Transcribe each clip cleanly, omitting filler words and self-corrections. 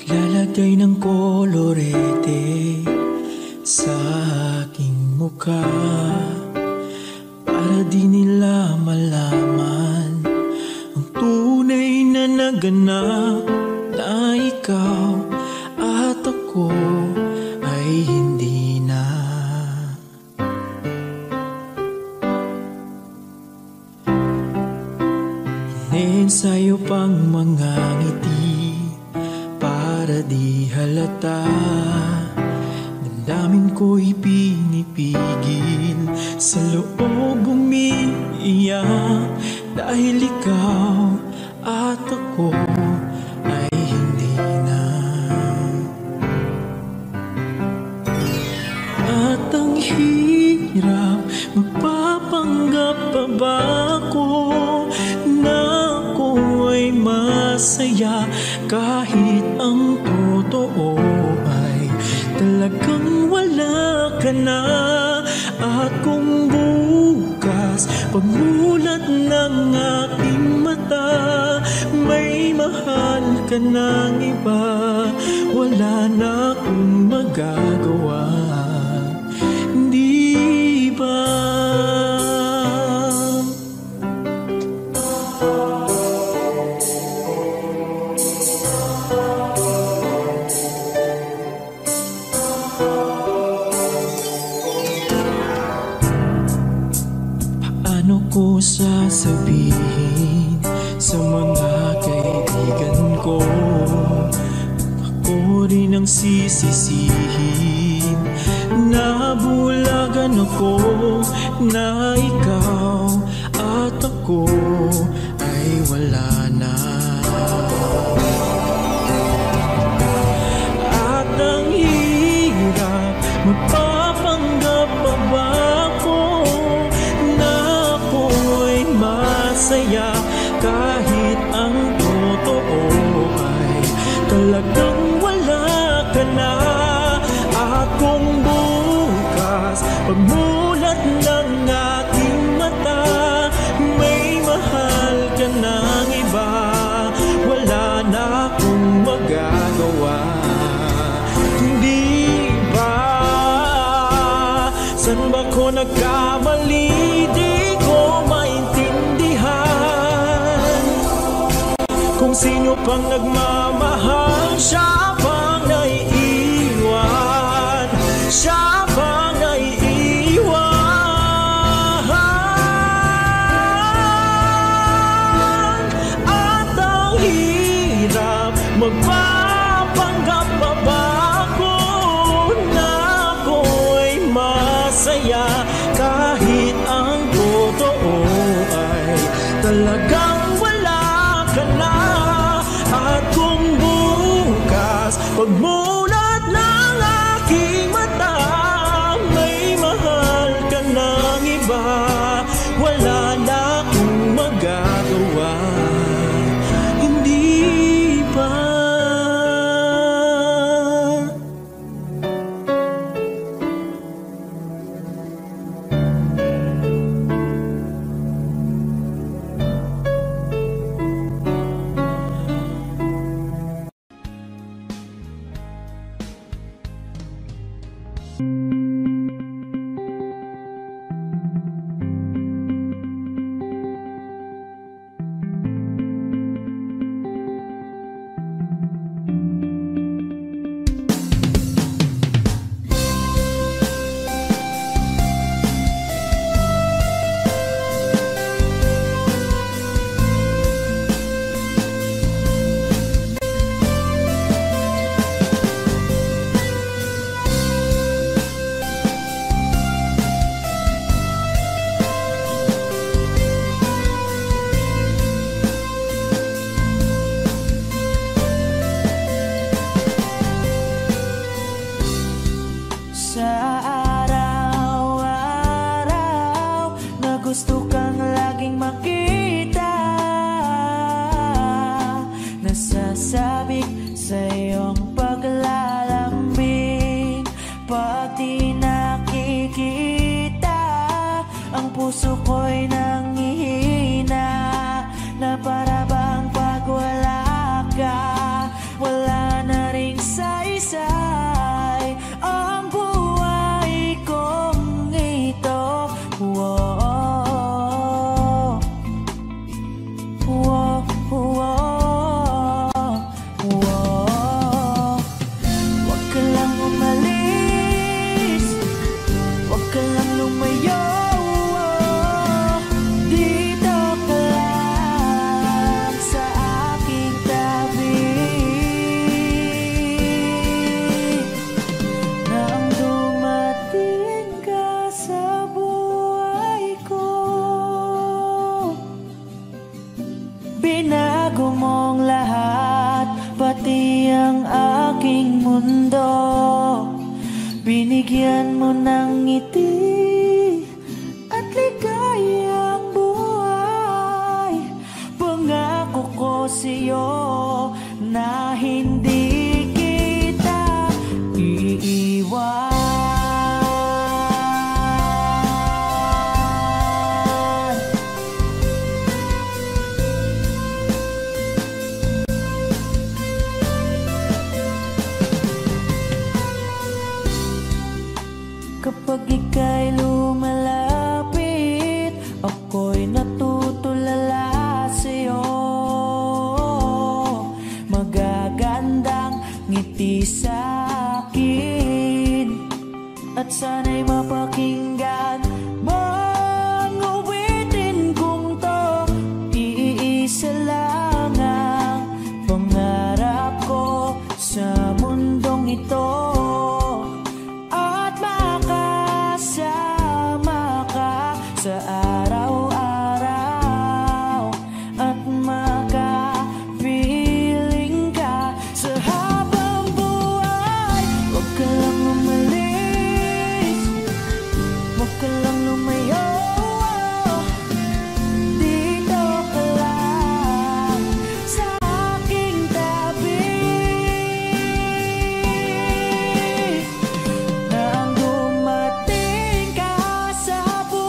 Lalagay ng kolorete sa aking mukha para di nila malaman ang tunay na naganap, na ikaw at ako ay hindi na. Iniensayo pang mga ngiti para di halata, damdamin ko'y pinipigil, sa loob umiiyak, dahil ikaw at ako ay hindi na. At ang hirap, magpapanggap pa ba ako na ako ay masaya, kahit ang totoo ay talagang wala ka na. At kung bukas pagmulat ng aking mata, may mahal ka ng iba, wala na akong magagawa, di ba? Paano ko sasabihin sa mga kaibigan ko, ako rin ang sisisihin, nabulagan ako na ikaw at ako ay wala na. At ang hirap, magpapanggap pa ba ako na ako ay masaya, kahit ang totoo ay talagang wala ka na. At kung bukas pagmulat ng aking mata, may mahal ka ng iba, wala na akong magagawa, hindi ba? San ba ko nagkamali? Di ko maintindihan kung sino pang nagmamahal, siya pang naiiwan, siya pang naiiwan. At ang hirap, magpapanggap pa ba ako na ako ay masaya, kahit ang totoo ay talagang wala ka na. At kung bukas pagmulat ng aking mata, may mahal ka ng iba, wala na akong magagawa, hindi ba? puso ko'y nanghihina na para bang pag wala ka, wala na rin mundo. Binigyan mo ng ngiti at ligayang buhay. Pangako ko sa'yo na hindi kita iiwan. Kapag ika'y lumalapit, ako'y natutulala sa'yo. Magagandang ngiti sa'kin at sana'y mapakinggan mo ang awitin kong to. Iisa lang ang pangarap ko sa mundong ito, sa araw-araw at makapiling ka sa habang buhay. Huwag ka lang umalis, huwag ka lang lumayo. Dito ka lang sa aking tabi. Nang dumating ka sa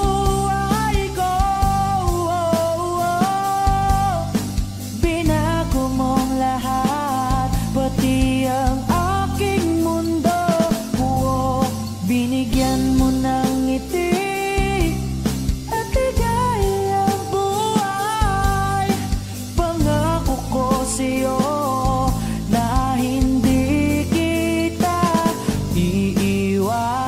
binigyan mo ng ngiti at ligayang buhay. Pangako ko sa'yo na hindi kita iiwan.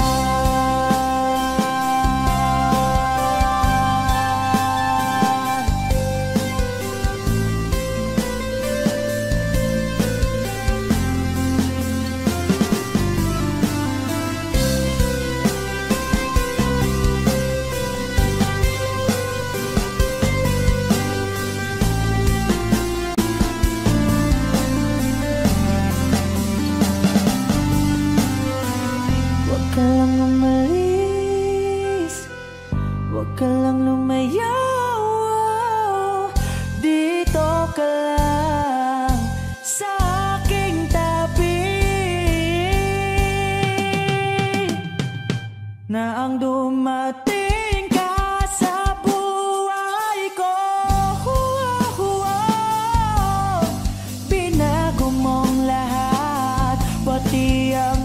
Huwag ka lang umalis, huwag ka lang lumayo. Dito ka lang sa aking tabi. Na ang dumating ka sa buhay ko, binago mong lahat, pati ang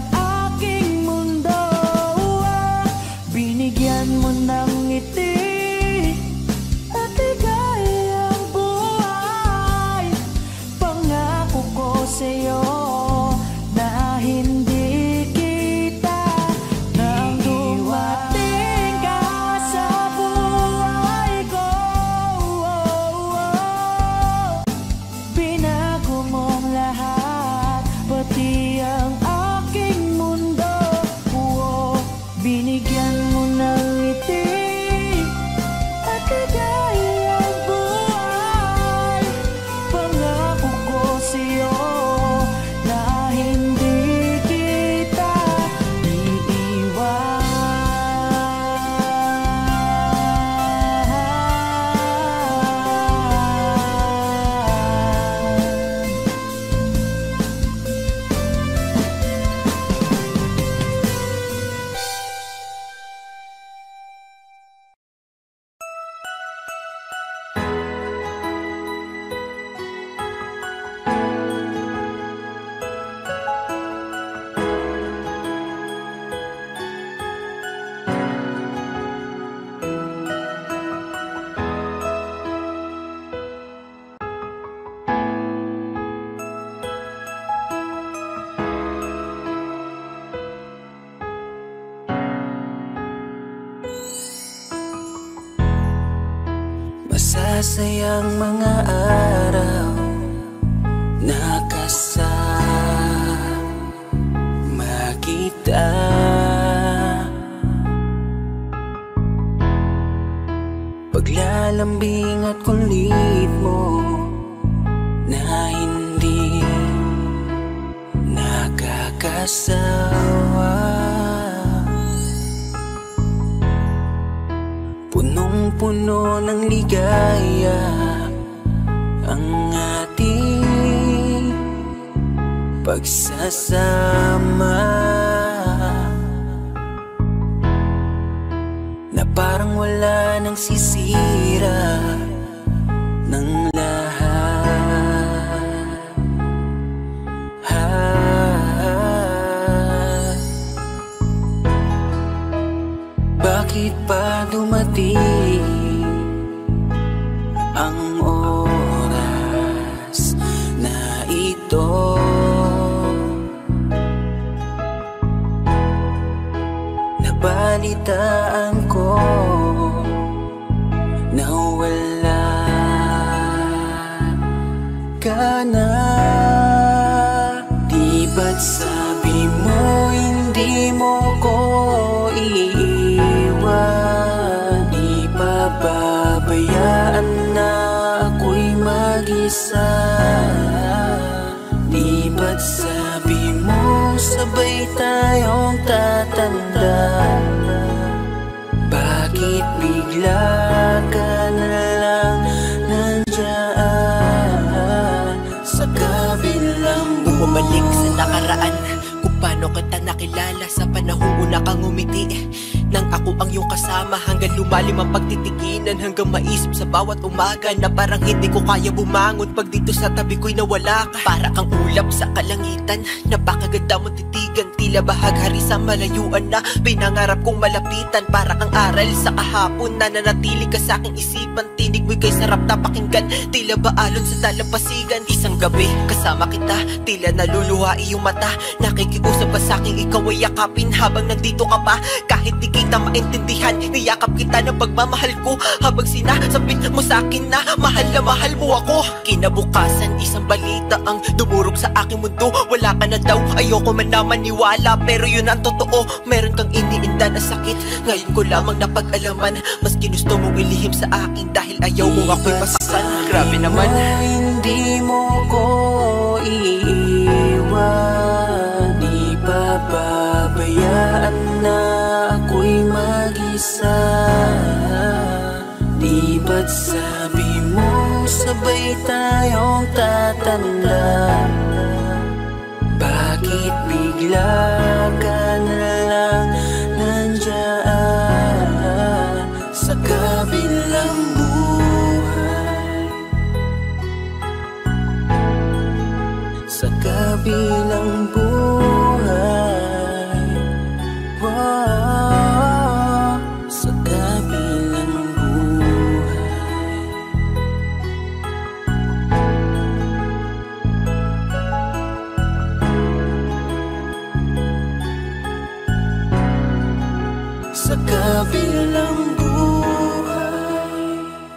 binigyan mo ng ngiti at ligayang buhay. Pangako ko sa'yo na hindi kita nang dumating ka sa buhay ko. Binago mong lahat, pati ang aking mundo. Binigyan mo ng ngiti at ligayang buhay. Pangako ko sa'yo na hindi kita iiwan. Masasayang mga araw na kasama kita. Paglalambing at kulit mo na hindi nakakasama. mag-asawa. Punong-puno ng ligaya ang ating pagsasama, na parang wala nang sisira ng lahat. Bakit pa dumating ang oras na ito? Nabalitaan ko na wala ka na. Di ba't sabi mo hindi mo ko iiwan? Di pababayaan na ako'y mag-isa. Di ba't sabi mo sabay tayong tatanda? Bakit bigla ka na lang nandiyan sa kabilang buhay? Bumalik sa nakaraan, kung paano kita nakilala sa panahong una kang umiti. Nang ako ang iyong kasama, hanggang lumalim ang pagtitiginan, hanggang maisip sa bawat umaga na parang hindi ko kaya bumangon pag dito sa tabi ko'y nawala ka. Para kang ulap sa kalangitan, napakaganda mong titigan, tila bahaghari sa malayuan na pinangarap kong malapitan. Para kang aral sa kahapon na nanatili ka sa aking isipan, tinig mo'y kay sarap na pakinggan, tila ba alon sa dalampasigan. Isang gabi kasama kita, tila naluluha iyong mata, nakikiusap pa sa aking ikaw ay yakapin habang nandito ka pa. Kahit di kita maintindihan, niyakap kita ng pagmamahal ko, habang sinasabit mo sa akin na mahal mo ako. Kinabukasan, isang balita ang dumurog sa aking mundo. Wala ka na daw, ayoko man na maniwala, pero yun ang totoo. Meron kang iniinda na sakit, ngayon ko lamang napag-alaman. Mas ginusto mong ilihim sa akin dahil ayaw mong ako'y masaktan. Grabe naman. Hindi mo ko iiwan, di pababayaan na ako'y mag-isa. Di ba't sabi mo sabay tayong tatanda? Bakit bigla ka na lang nandiyan sa kabilang buhay? Sa kabilang buhay, wow, sa kabilang buhay. Sa kabilang buhay.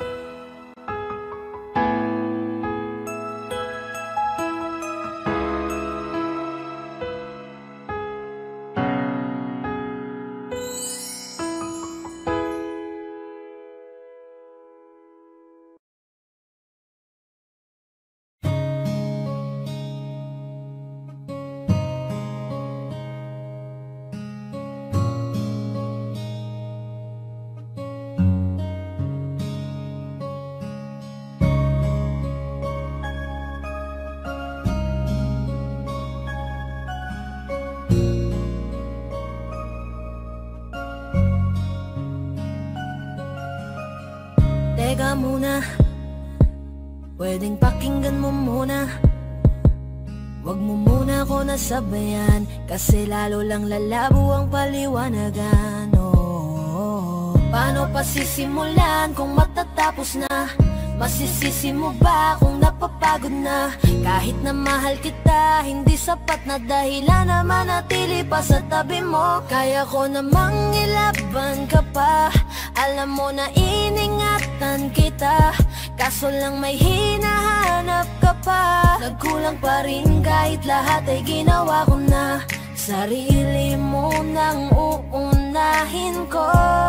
Teka muna, pwedeng pakinggan mo muna. Wag mo muna ako nasabayan, kasi lalo lang lalabo ang paliwanagan. Oh, paano pa sisimulan kung matatapos na? Masisisi mo ba kung napapagod na? Kahit na mahal kita, hindi sapat na dahilan na manatili pa sa tabi mo. Kaya ko namang ilaban ka pa, alam mo na iningatan kita, kaso lang may hinahanap ka pa. Nagkulang pa rin kahit lahat ay ginawa ko na. Sarili mo nang uunahin ko.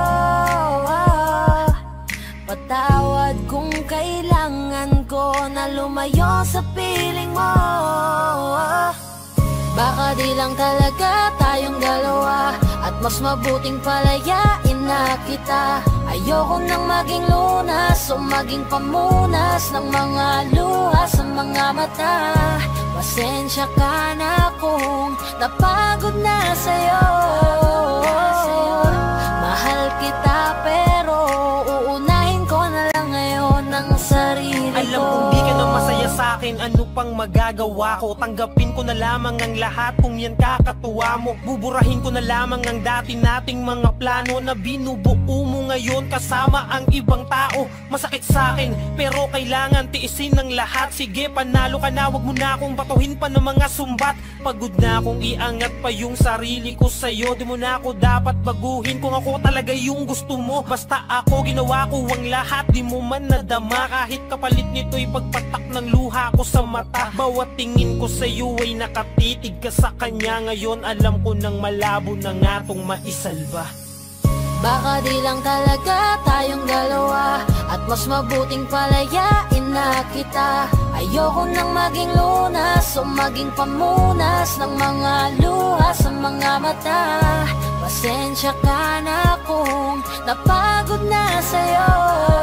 Patawad kung kailangan ko na lumayo sa piling mo. Baka di lang talaga tayong dalawa, at mas mabuting palayain na kita. Ayoko nang maging lunas o maging pamunas ng mga luha sa mga mata. Pasensya ka na kung napagod na sa'yo. Mahal kita pero uunahin ko na lang ngayon ang sarili ko. Alam kong di ka na masaya sa'kin, ano pang magagawa ko? Tanggapin ko na lamang ang lahat kung yan kakatuwa mo. Buburahin ko na lamang ang dati nating mga plano na binubuo mo ngayon kasama ang ibang tao. Masakit sa'kin pero kailangan tiisin ng lahat. Sige, panalo ka na, wag mo na akong batuhin pa ng mga sumbat. Pagod na akong iangat pa yung sarili ko sa'yo. Di mo na ako dapat baguhin kung ako talaga yung gusto mo. Basta ako, ginawa ko ang lahat, di mo man nadama. Kahit kapalit nito'y pagpatak ng luha ko sa mata. Bawat tingin ko sa'yo ay nakatitig ka sa kanya. Ngayon alam ko nang malabo na nga tong maisalba. Baka di lang talaga tayong dalawa, at mas mabuting palayain na kita. Ayoko nang maging lunas o maging pamunas ng mga luha sa mga mata. Pasensya ka na kung napagod na sa'yo.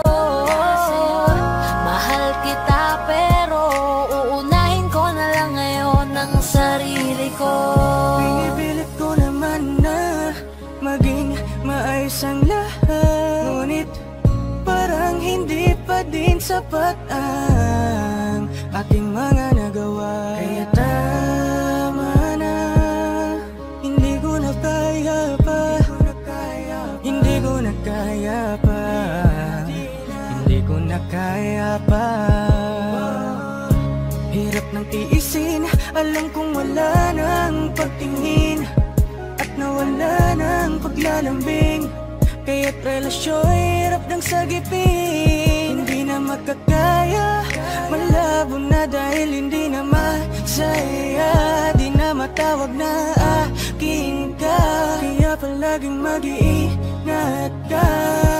Mahal kita pero uunahin ko na lang ngayon ang sarili ko. Pinipilit ko naman na maging maayos ang lahat, ngunit parang hindi pa din sapat ang aking mga nagawa. Kaya tama na, hindi ko na kaya pa, hindi ko na kaya pa, hindi ko na kaya pa. Hirap ng tiisin, alam kong wala nang pagtingin at nawala ng paglalambing. Kaya't relasyo'y hirap ng sagipin. Hindi na makakaya, malabo na dahil hindi na masaya. Di na matawag na akin ka, kaya palaging mag-iingat ka.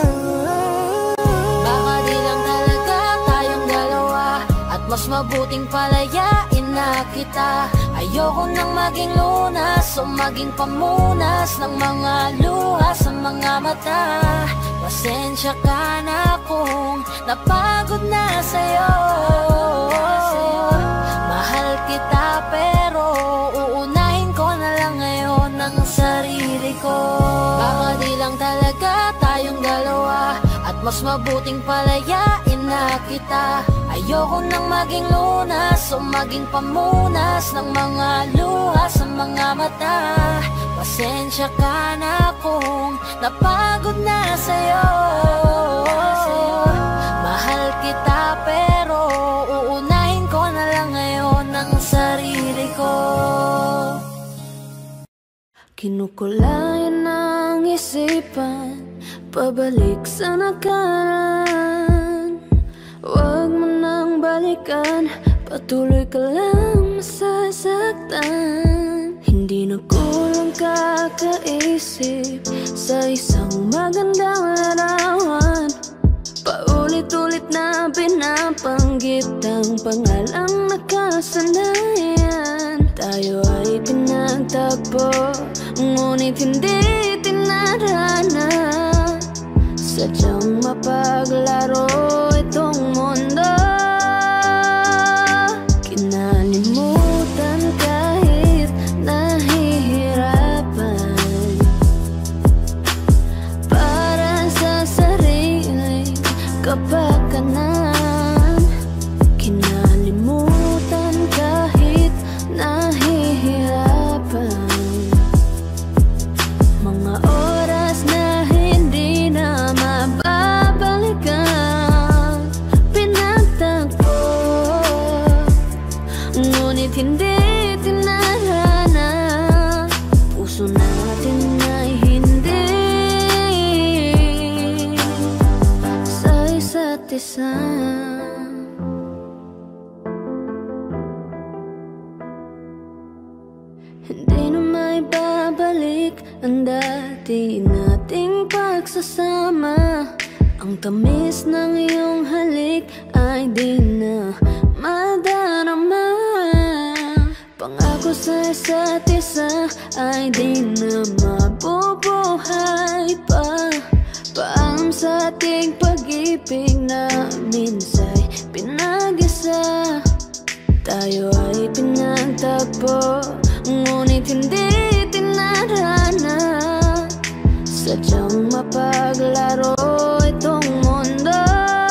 Baka di lang talaga tayong dalawa, at mas mabuting palayain na kita. Ayoko nang maging lunas o maging pamunas ng mga luha sa mga mata. Pasensya ka na kung napagod na sa'yo. Mahal kita pero uunahin ko na lang ngayon ang sarili ko. Baka di lang talaga tayong dalawa, at mas mabuting palayain na kita. Ayoko nang maging lunas o maging pamunas ng mga luha sa mga mata. Pasensya ka na kung napagod na sa'yo. Mahal kita pero uunahin ko na lang ngayon ang sarili ko. Kinukulayan ng isipan, pabalik sa nakaraan. Huwag mo nang balikan, patuloy ka lang masasaktan. Hindi na kulang kakaisip sa isang magandang larawan. Paulit-ulit na pinapanggit ang pangalang nakasanayan. Tayo ay pinagtagpo, ngunit hindi tinadhana. Sadyang mapaglaro itong mundo. Kinalimutan kahit nahihirapan, para sa sariling kapakanan. Kinalimutan kahit nahihirapan, mga oras na hindi na mababalikan. Pinagtagpo, ngunit hindi tinadhana. Puso natin ay hindi sa isa't isa. Hindi na may babalik ang dati nating pagsasama. Ang tamis ng iyong halik ay di na madarama. Pangako ko sa isa't isa ay di na mabubuhay pa. Paalam sa ating pag-ibig na minsa'y pinag-isa. Tayo ay pinagtagpo, ngunit hindi tinarana. Sadyang mapaglaro itong mundo.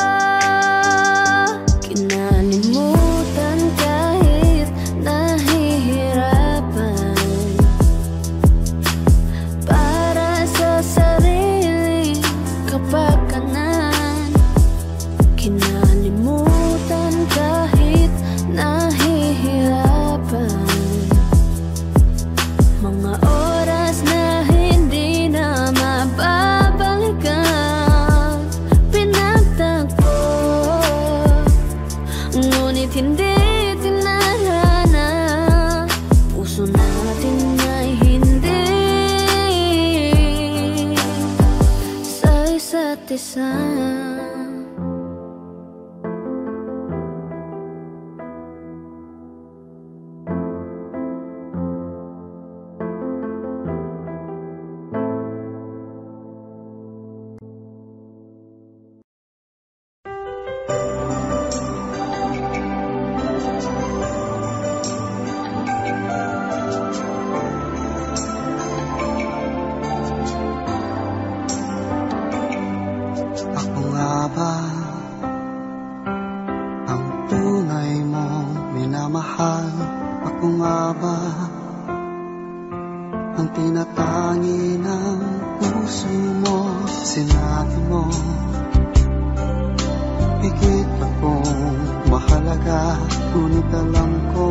Kinalimutan kahit nahihirapan, para sa sarili kapakanan. Kinalimutan kahit nahihirapan, mga oras na hindi na mababalikan. Pinagtagpo, ngunit hindi tinarana. Puso natin ay hindi sa isa't isa. Ako nga ba ang tunay mong minamahal? Ako nga ba ang tinatangi ng puso mo? Sinabi mo higit akong mahalaga, ngunit alam ko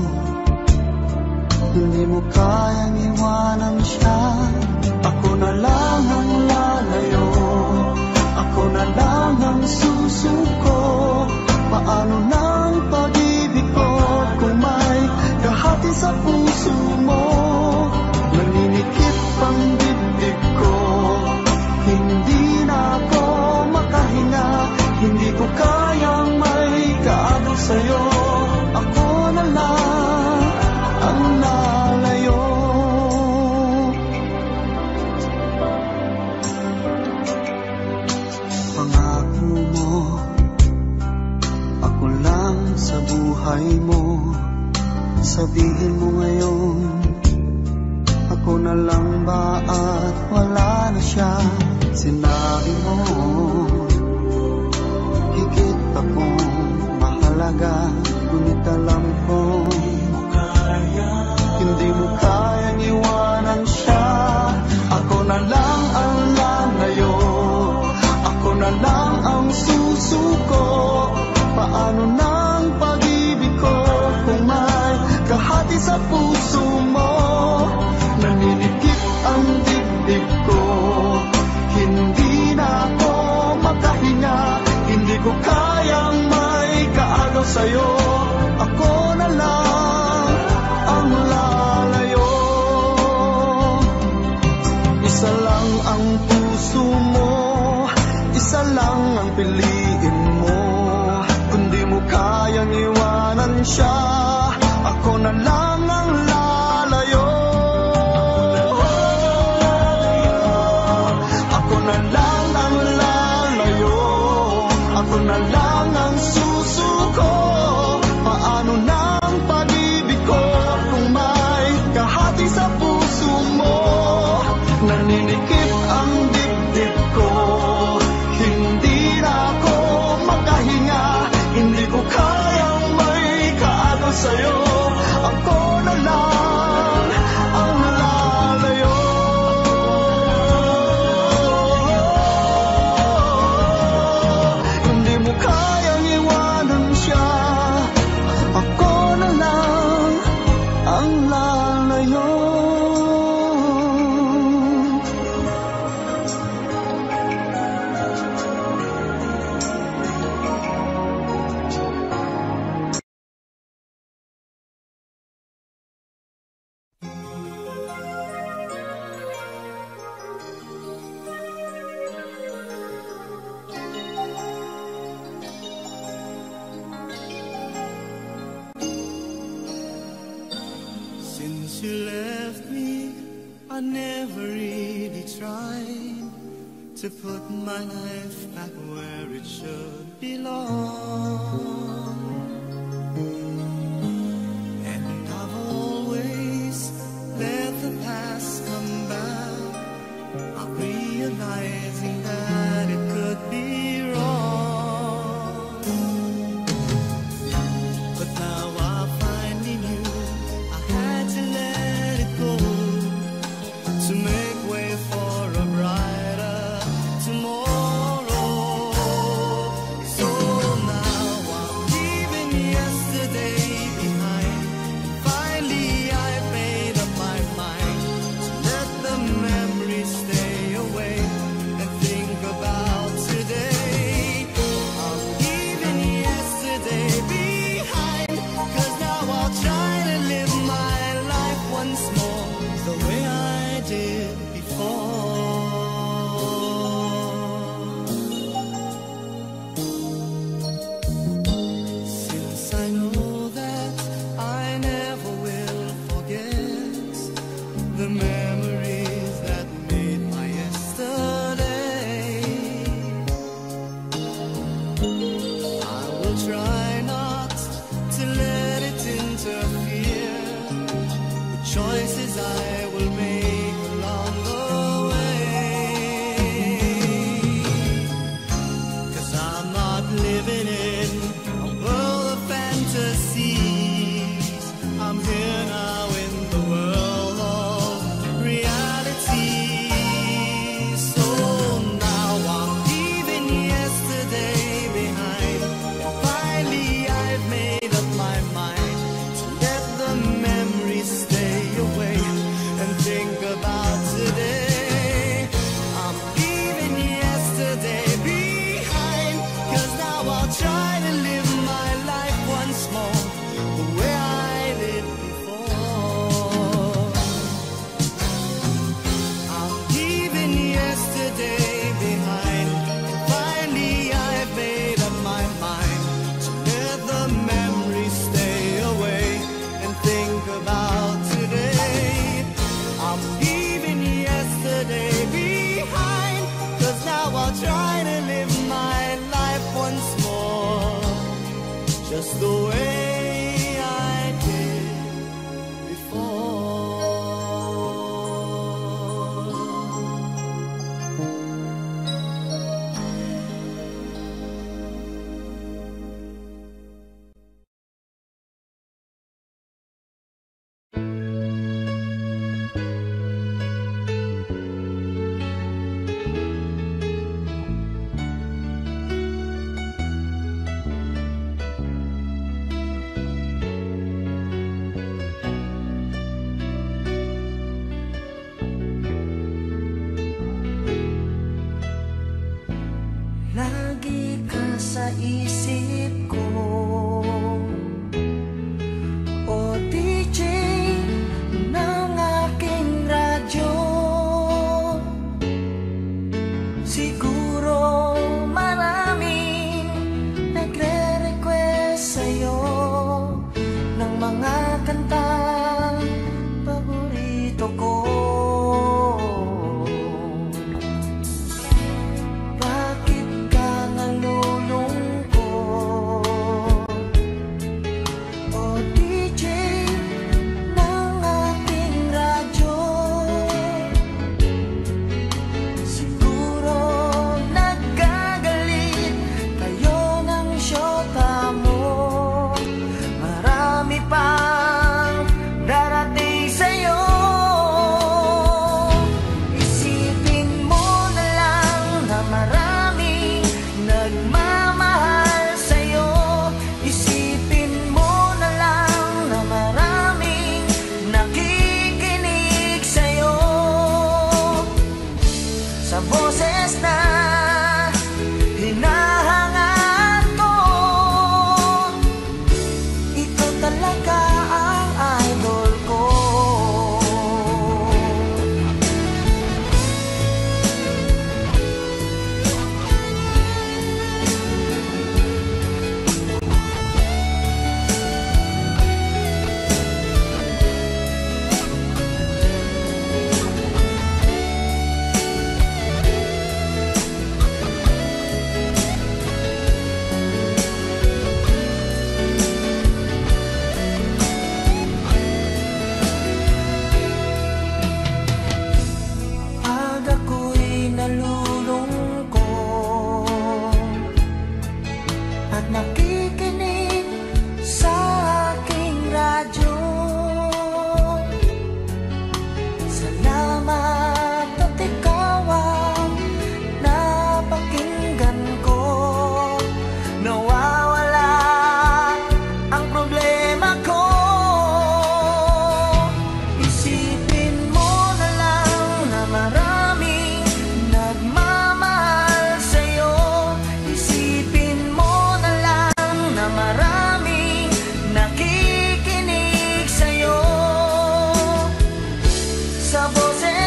hindi mo kayang iwanan siya. Ako na lang ang lalayo, ako na lang ang susuko. Paano nang pag-ibig ko kung may kahati sa puso mo? Naninikip ang dibdib ko, hindi na ako makahinga. Hindi ko kayang may kaagaw sa'yo. Ako na lang ang lalayo. Pangako mo, ako lang sa buhay mo. Sabihin mo ngayon, ako na lang ba at wala na siya? Sinabi mo higit akong mahalaga, ngunit alam ko hindi mo kayang iwanan siya. Ako na lang ang lalayo, ako na lang ang susuko. Paano nang pag-ibig ko kung may kahati sa puso mo? Naninikip ang dibdib ko, hindi na ako makahinga. Hindi ko kayang may kaagaw sa'yo. Ako na lang ang lalayo. Isa lang ang puso mo, isa lang ang piliin mo. Kundi mo kaya I never really tried to put my life back where it should belong. And I've always let the past come back, not realizing that it could be wrong. But now I finally knew I had to let it go to make way for a brighter tomorrow. So now I'm leaving yesterday behind. Finally I made up my mind to let the memories stay away and think about today. I'm leaving yesterday behind, 'cause now I'll try to live my life once more the way I did before. Since I know that I never will forget the memories that made my yesterday, I will try not to let it interfere with choices I will make along the way. 'Cause I'm not living in a world of fantasies. I'm here now in the world of reality.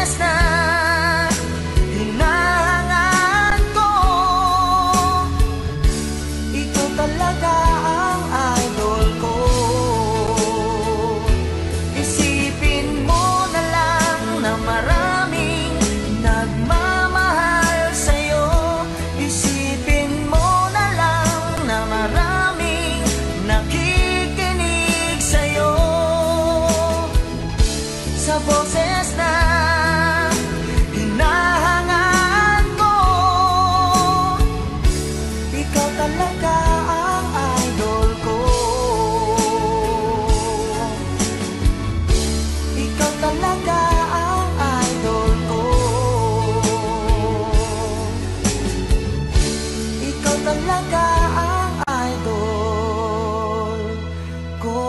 boses na hinahangaan ko. Ikaw talaga ang idol ko. Isipin mo na lang na maraming nagmamahal sa'yo. Isipin mo na lang na maraming nakikinig sa'yo. Sa boses na hinahangaan ko, ikaw talaga ang idol ko. Ikaw talaga ang idol ko. Ikaw talaga ang idol ko.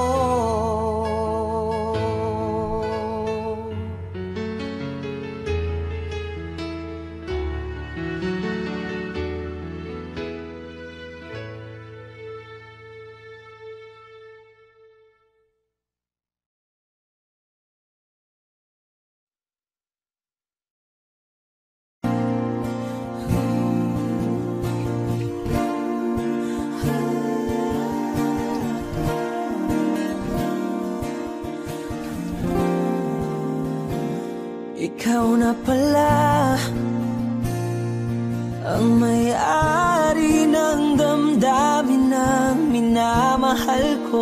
Ikaw na pala ang may-ari ng damdamin ng minamahal ko.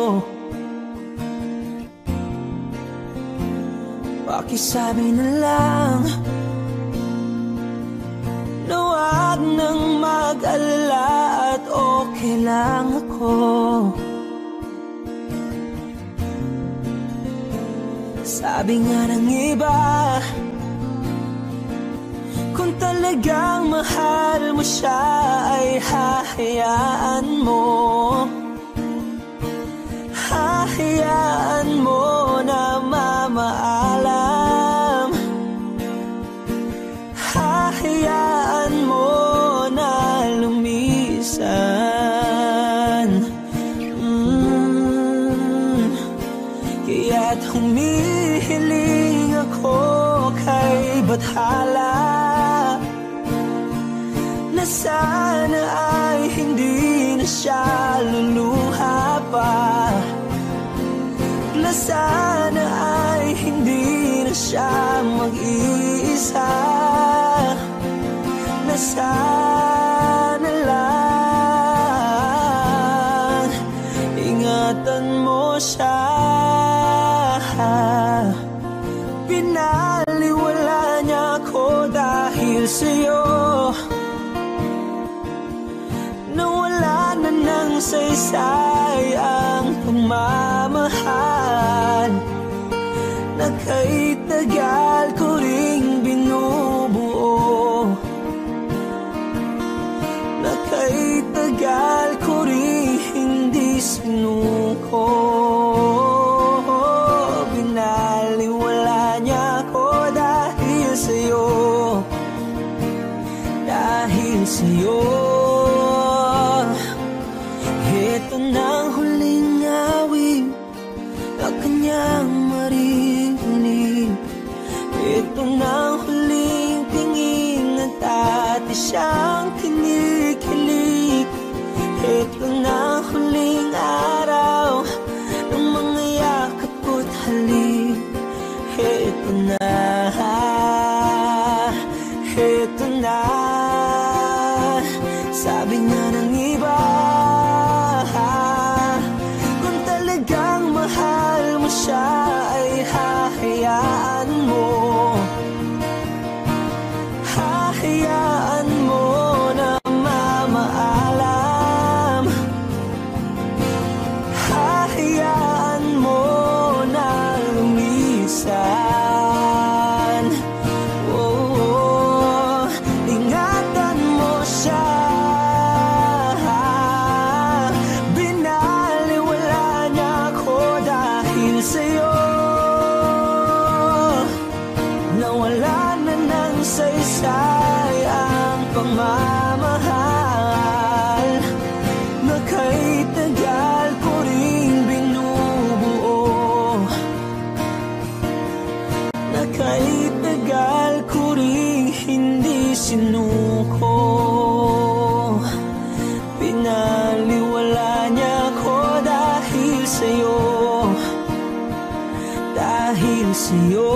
Pakisabi na lang na wag nang mag-alala at okay lang ako. Sabi nga ng iba, kung talagang mahal mo siya ay hahayaan mo. Hahayaan mo na mamaalam. Hahayaan mo na lumisan. Kaya't humihiling ako kay Bathala na sana ay hindi na siya luluha pa. Na sana ay hindi na siya mag-iisa. Na sana lang ingatan mo siya. Pinaliwala niya ako dahil sa'yo. Nawala na ng saysay ang pagmamahal na kay tagal ko ring binubuo. Na kay tagal ko ring hindi sinuko. Binaliwala niya ako dahil sa'yo. Dahil sa'yo. Ito nang huling awit na kanyang maririnig. Ito nang huling tingin at dati siyang kinikilig. Ito nang huling araw ng mga yakap ko't halik. Ito na, ito na. Sabi nga ng iba, kung talagang mahal mo siya ay hahayaan mo. Hahayaan mo na mamaalam. sinuko. Pinaliwala niya ko dahil sa'yo, dahil sa'yo.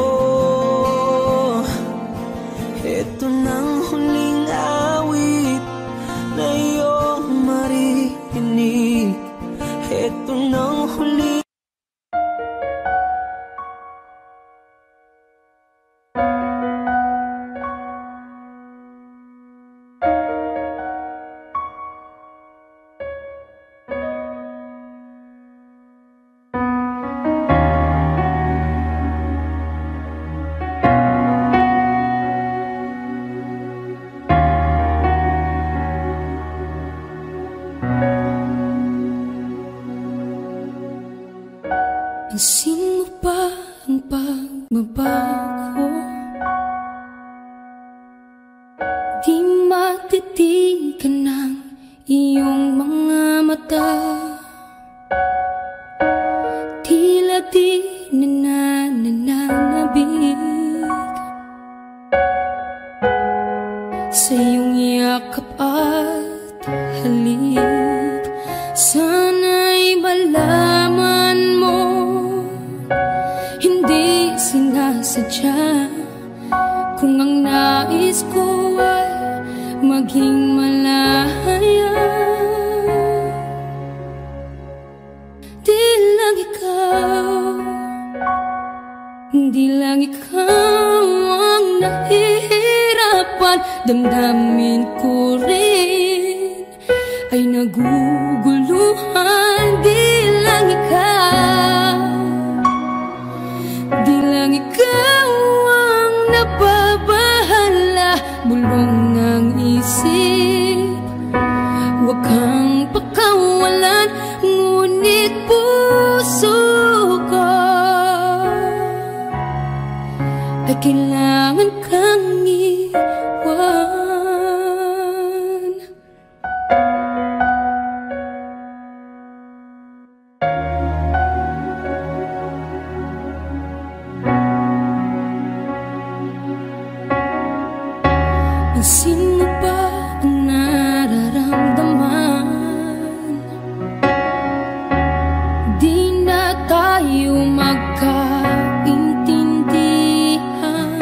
Ito nang huling awit na iyong maririnig. Ito nang huling Pansin mo ba ang pagbabago? Di matitigan ng iyong mga mata. Tila di nananabig sa iyong yakap at halik. Sana'y malaman mo, hindi sinasadya. Kung ang nais ko ay maging malaya, di lang ikaw, di lang ikaw ang nahihirapan. Damdamin ko rin ay naguguluhan. Di lang ikaw, di lang ikaw ang nababahala. Bulong ng isip, huwag kang pakawalan, ngunit puso ko ay kailangan kang iwan. Pansin mo ba ang nararamdaman? Di na tayo magkaintindihan.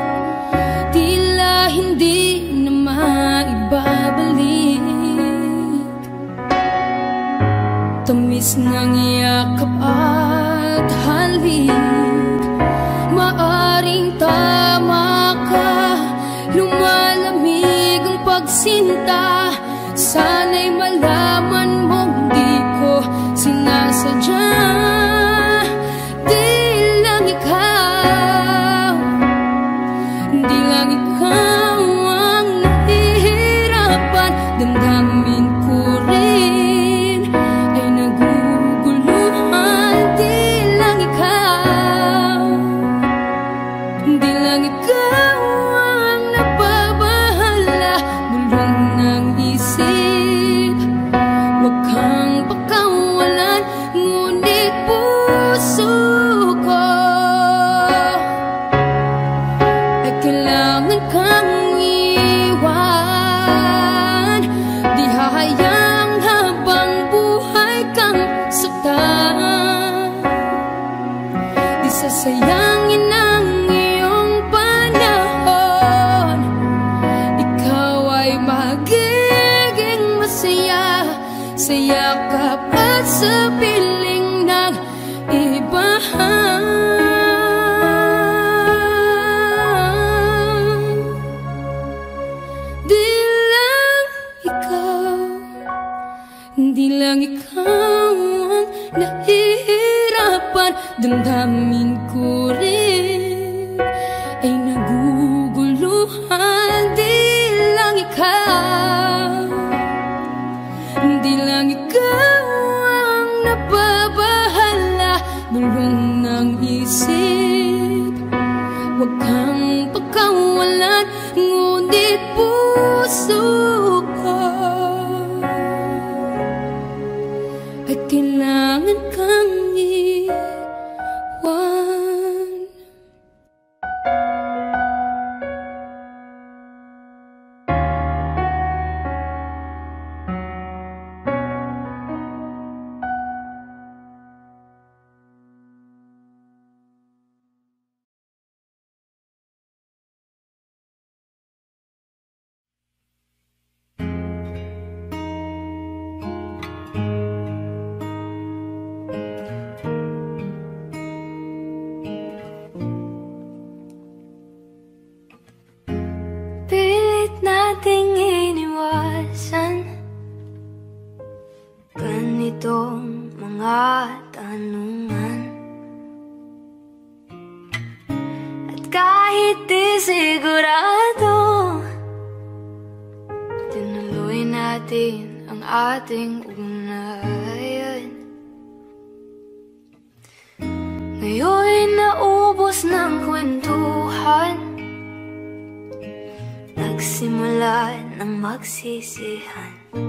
Tila hindi na maibabalik tamis ng yakap at halik. Maaring tama ka, lumalamig ang pagsinta. Sana'y malaman mong di ko sinasadya. Di lang ikaw, di lang ikaw ang nahihirapan. Damdamin ko rin ay naguguluhan. Di lang ikaw, di lang ikaw ang nababahala. Bulong ng isip, huwag kang pakawalan, ngunit puso ko ay kailangan kang iwan. Di hahayang habang buhay kang saktan. Di sasayangin ang iyong panahon. Ikaw ay magiging masaya sa yakap at sa piling ng iba. Di lang ikaw, di lang ikaw ang nahihirapan. Damdamin ko rin ay naguguluhan. Di lang ikaw, di lang ikaw ang nababahala. Bulong ng isip, huwag kang pakawalan, ngunit puso ko ay kailangan kang iwan. pilit nating iniwasan ganitong mga tanungan. At kahit di sigurado, tinuloy natin ang ating ugnayan. Ngayon'y naubos ng kwentuhan, nagsimula ng magsisihan.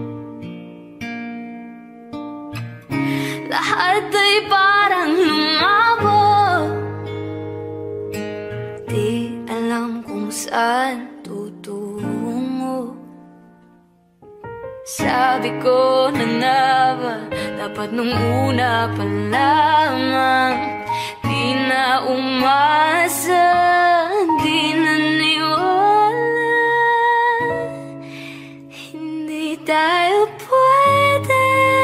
Lahat ay parang lumabo, di alam kung saan tutungo. Sabi ko na nga ba, dapat nung una pa lamang, di na umasa, di naniwala, hindi tayo pwede.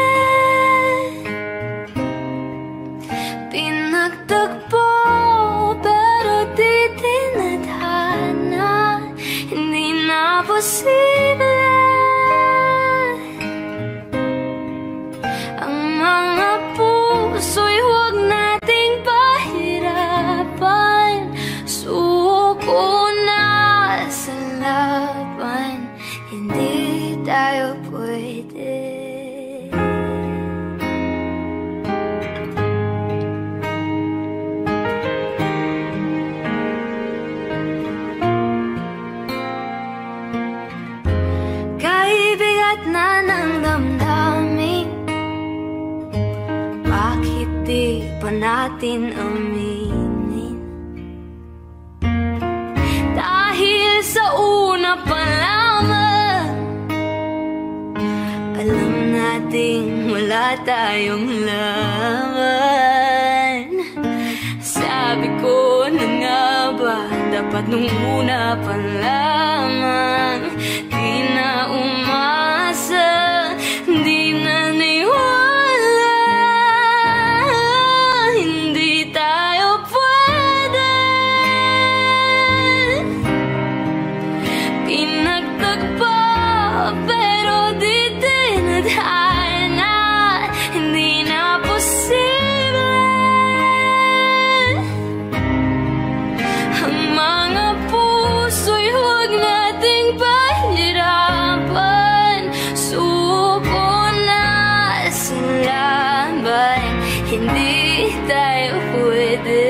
Pinagtagpo pero di tinadhana, hindi na posible. Ang mga puso'y huwag nating pahirapan, suko na sa laban, hindi tayo pwede. Kaibigat na ng damdamin, bakit di pa natin aminin? Dahil sa una pa lamang, alam nating wala tayong laban. Sabi ko na nga ba, dapat nung una pa lamang, di na umasa, di na niwala, hindi tayo pwede. Pinagtagpo pero di tinadhana, hindi na posible. Ang mga puso'y huwag nating pahirapan, suko na sa laban, hindi tayo pwede.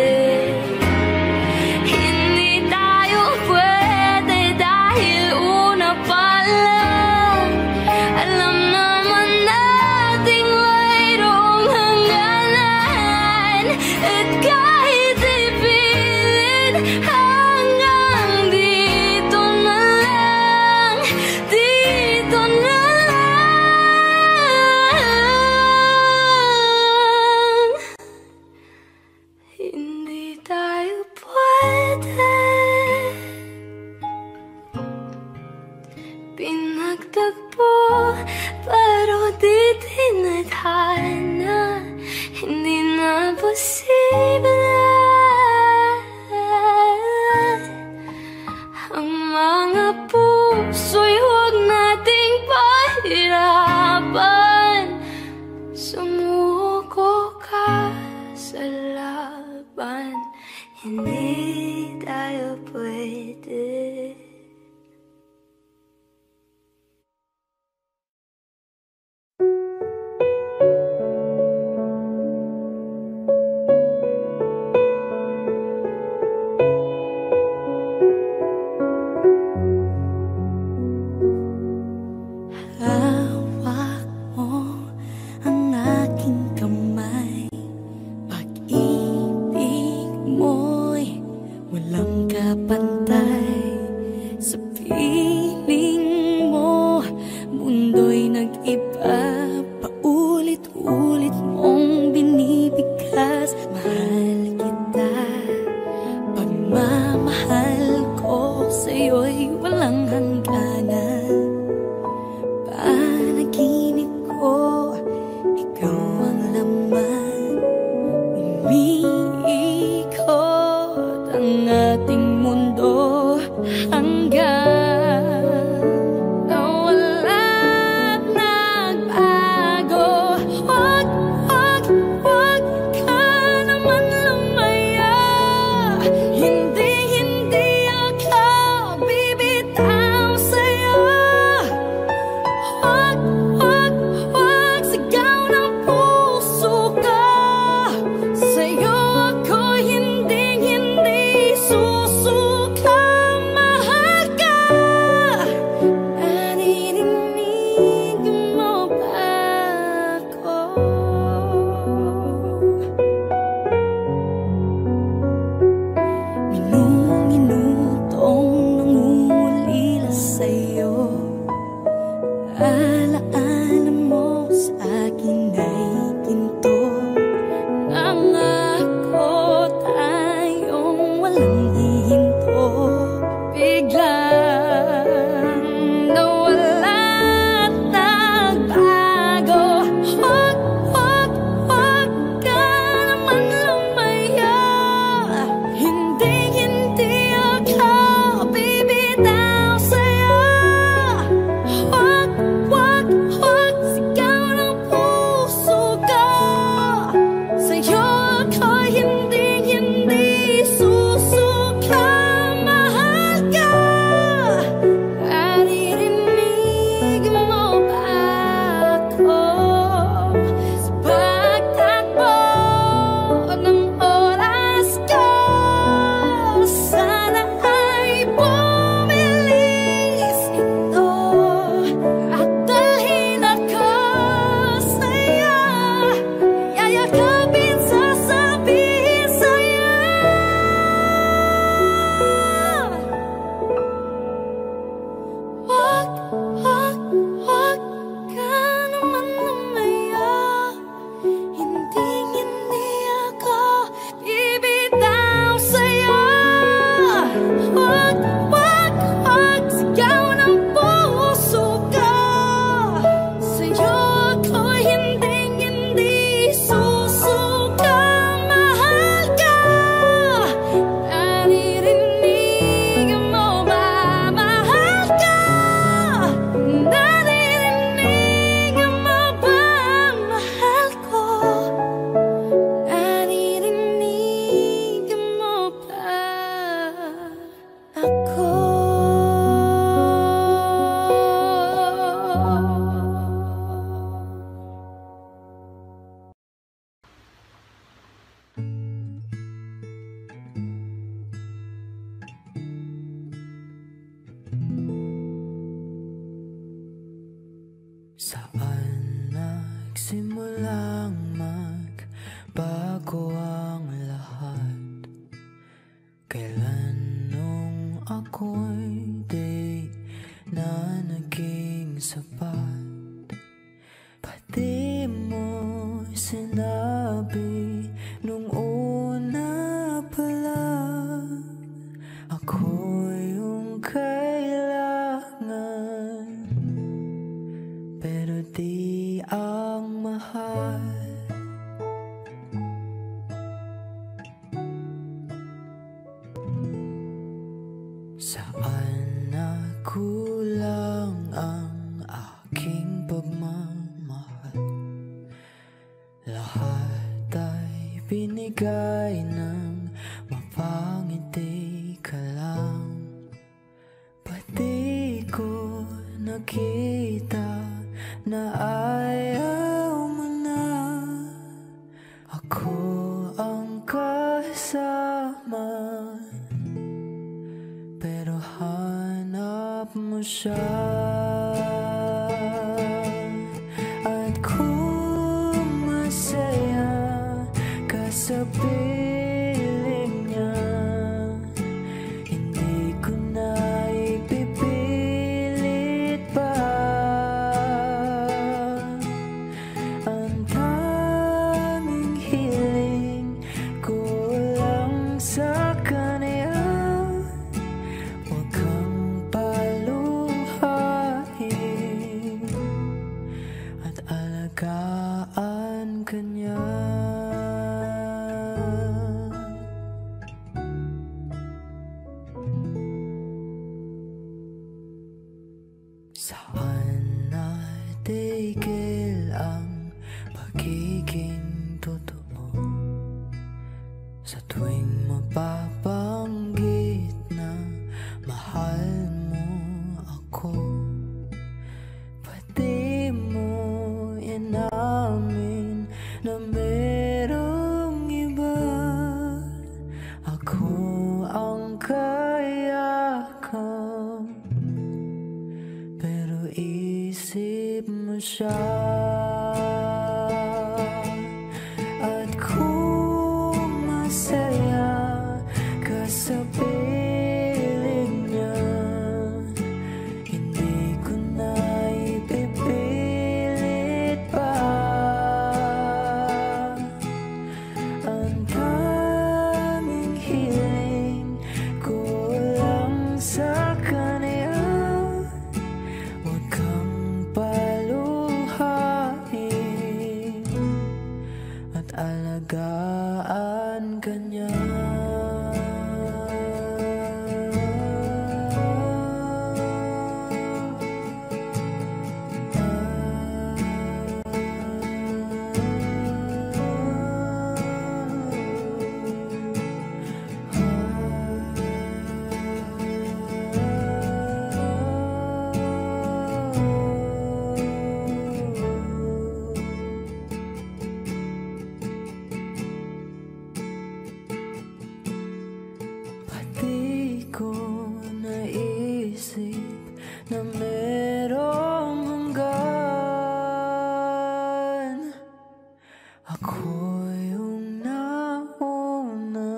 Hindi tayo pwede dahil una pa lang, alam naman nating mayroong hangganan. At kahit ipilit, hanggang dito na lang, dito na lang, hindi tayo pwede. Pinagtagpo pero di tinadhana, hindi na posible. Ang mga puso'y huwag nating pahirapan, sumuko ka sa laban, hindi tayo pwede. Hawak mo ang aking kamay, pag-ibig mo'y walang kapantay. Sa piling mo, mundo'y nag-iba, paulit-ulit mong binibigkas. Mahal kita, pagmamahal ko sa'yo'y walang hangganan. Panaginip ko, ikaw ang laman, umiikot ang ating mundo hanggang Saan nagsimulang magbago ang lahat? Kailan nung ako'y di na naging sapat? Pati mo sinabi nung una pa lang, ako yung kailangan, pero di ang mahal. Saan nakulang ang aking pagmamahal? Lahat ay binigay ng mapangiti ka lang. Pati ko nakita na ayaw mo na. Ako ang kasama, pero hanap mo siya. At kung masaya ka sa piling niya, hindi ko na ipipilit pa. Ang tanging hiling ko lang sa kanya, huwag kang paluhain at alagaan ka niya. Saan natigil ang pagiging totoo? Sa tuwing mapabanggit na mahal mo ako, pati mo inamin na merong iba. Ako ang kayakap, pero isip mo siya. At kung masaya ka sa piling niya, hindi ko na ipipilit pa. Ang tanging hiling ko lang sa kanya, huwag kang paluhain at alagaan ka niya. Pati ko naisip na merong hanggan. Ako yung nauna,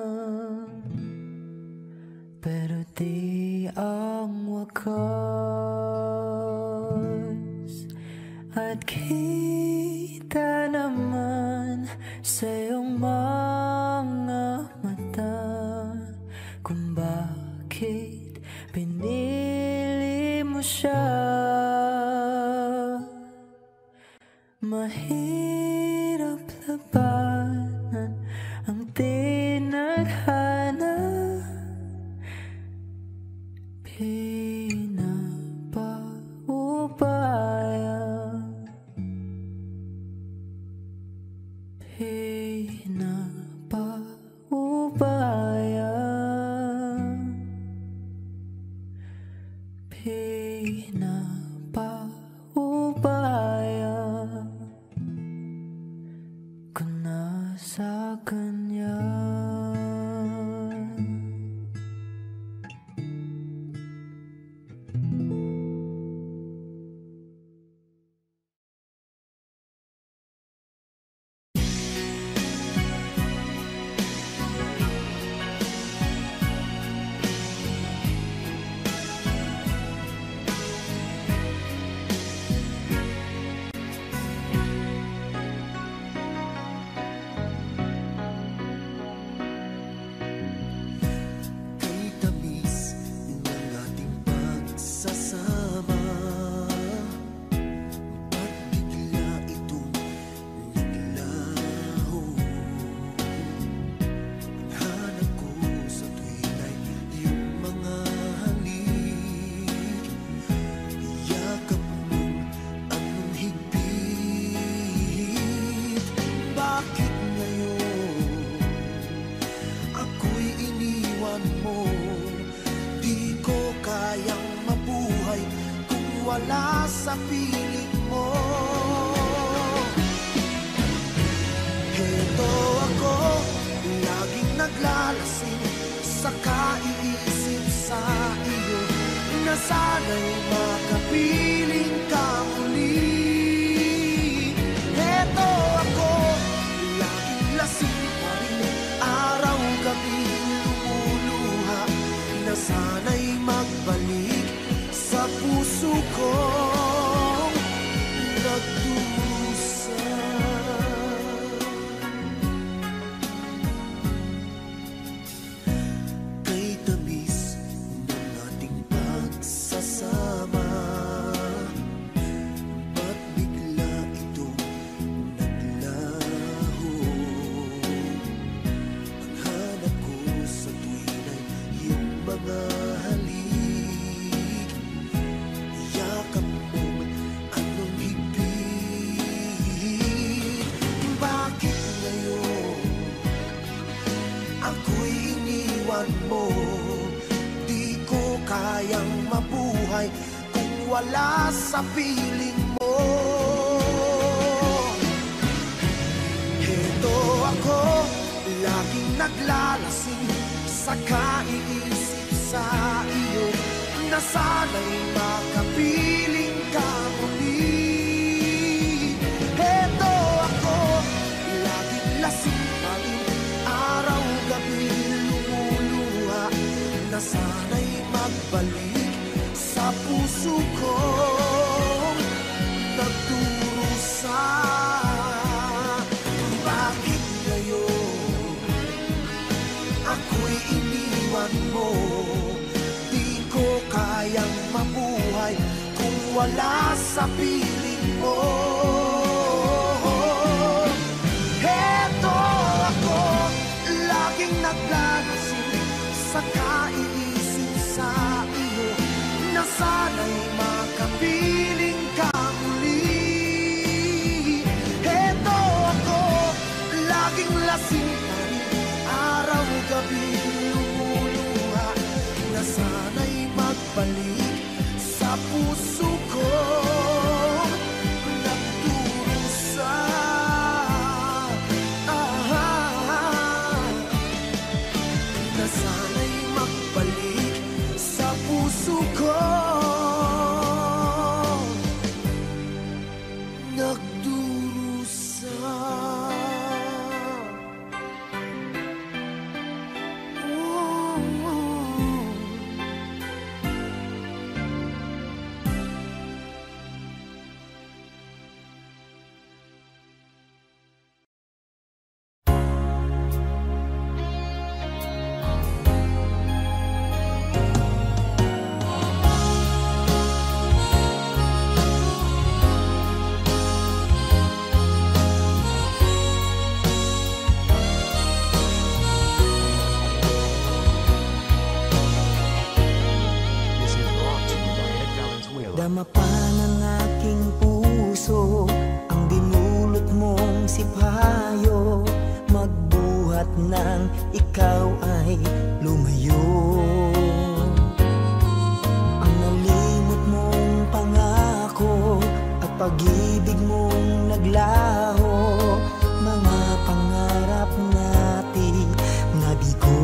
pero di ang wakas. At kita naman sa iyong mga mata kung bakit pinili mo siya. Mahirap labanan ang tinadhana, pinapaubaya, pinapaubaya, pinapaubaya ko na sa kanya. Di ko kayang mabuhay kung wala sa piling mo. Heto ako, laging naglalasing sa kaiisip sa iyo, na sana'y makapiling ka muli. Heto ako, laging lasing pa rin, araw-gabi lumuluha, na sana'y magbalik sa puso kong nagdusa. Kay tamis ng ating pagsasama, ba't bigla itong naglaho? Ang hanap ko sa tuwin ay iyong mga halik, yakap mong anong higpit. Bakit ngayon ako'y iniwan mo? Di ko kayang mabuhay kung wala sa piling mo. Heto ako, laging naglalasing sa kaiisip sa iyo, na sana'y makapiling ka muli. Heto ako, laging lasing pa rin, araw-gabi lumuluha, na sana'y magbalik sa puso kong nagdurusa. Bakit ngayon ako'y iniwan mo? Di ko kayang mabuhay kung wala sa piling mo. Heto ako, laging naglalasing sa kaiisip sa iyo, na sana'y makapiling ka muli. Heto ako, laging lasing pa rin, araw-gabi lumuluha, na sana'y magbalik sa puso ko nagdurusa. Na sana'y magbalik sa puso ko nagdurusa. Dama pa ng aking puso ang dinulot mong sipayo, magbuhat ng ikaw ay lumayo. Ang nalimot mong pangako at pag-ibig mong naglaho, mga pangarap natin nabigo.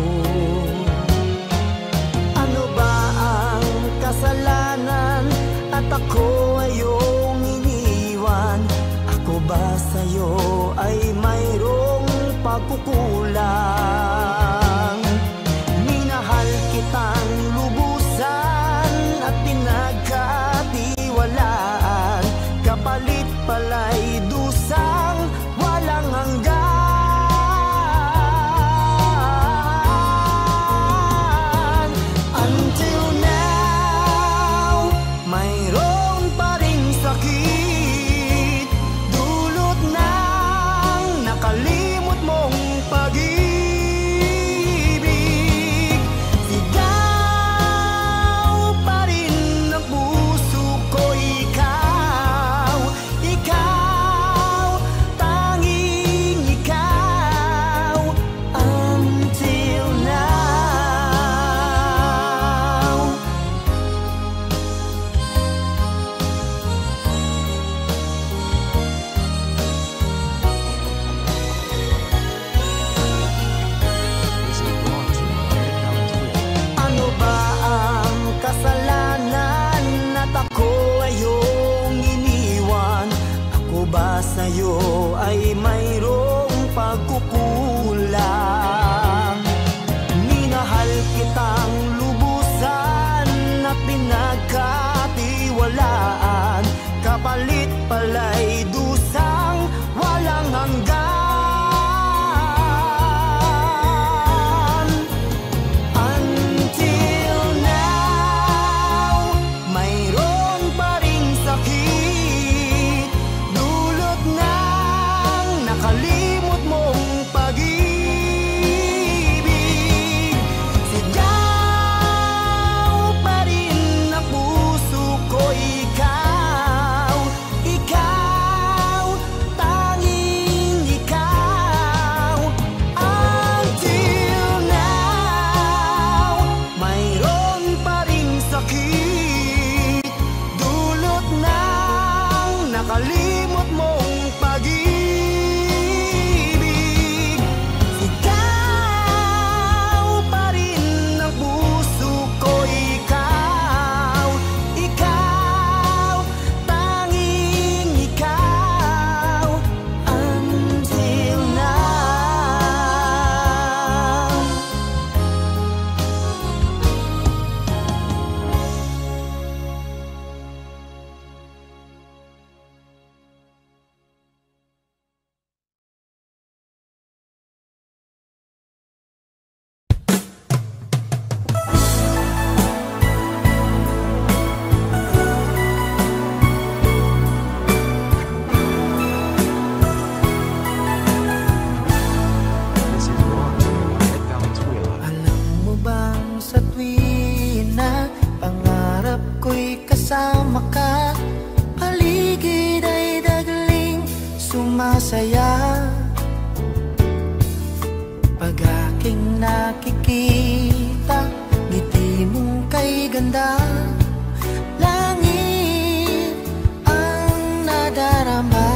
Ano ba ang kasalanan at ako ay iyong iniwan? Ako ba sa'yo ay mayroong pagkukulang? Minahal kitang lubusan at pinagkatiwalaan, kapalit pala'y dusang walang hanggan. Until now, mayroon pa ring sakit, dulot ng nakalimot mong pag-ibig. saya pag aking nakikita, ngiti mong kay ganda, langit ang nadarama.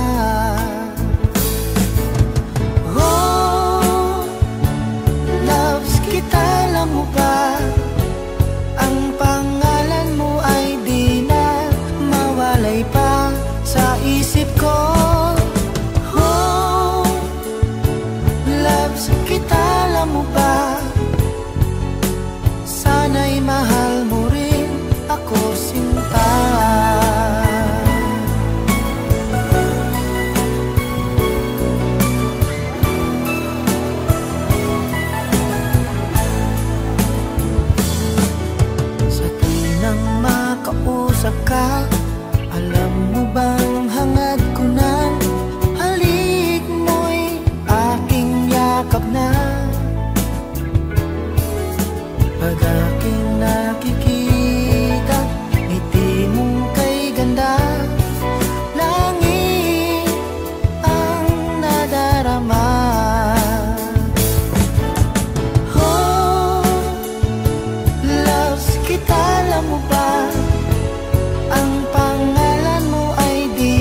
Oh, loves kita, alam mo ba? Ang pangalan mo ay di na mawalay pa sa isip ko. Oh, loves kita, alam mo ba? Sana'y mahal mo rin ako, sinta. Sa tinang makausap ka, alam mo bang hangad ko ng halik mo'y aking yakap na. Pag aking nakikita, ngiti mong kay ganda, langit ang nadarama. Oh, loves kita, alam mo ba? Ang pangalan mo ay di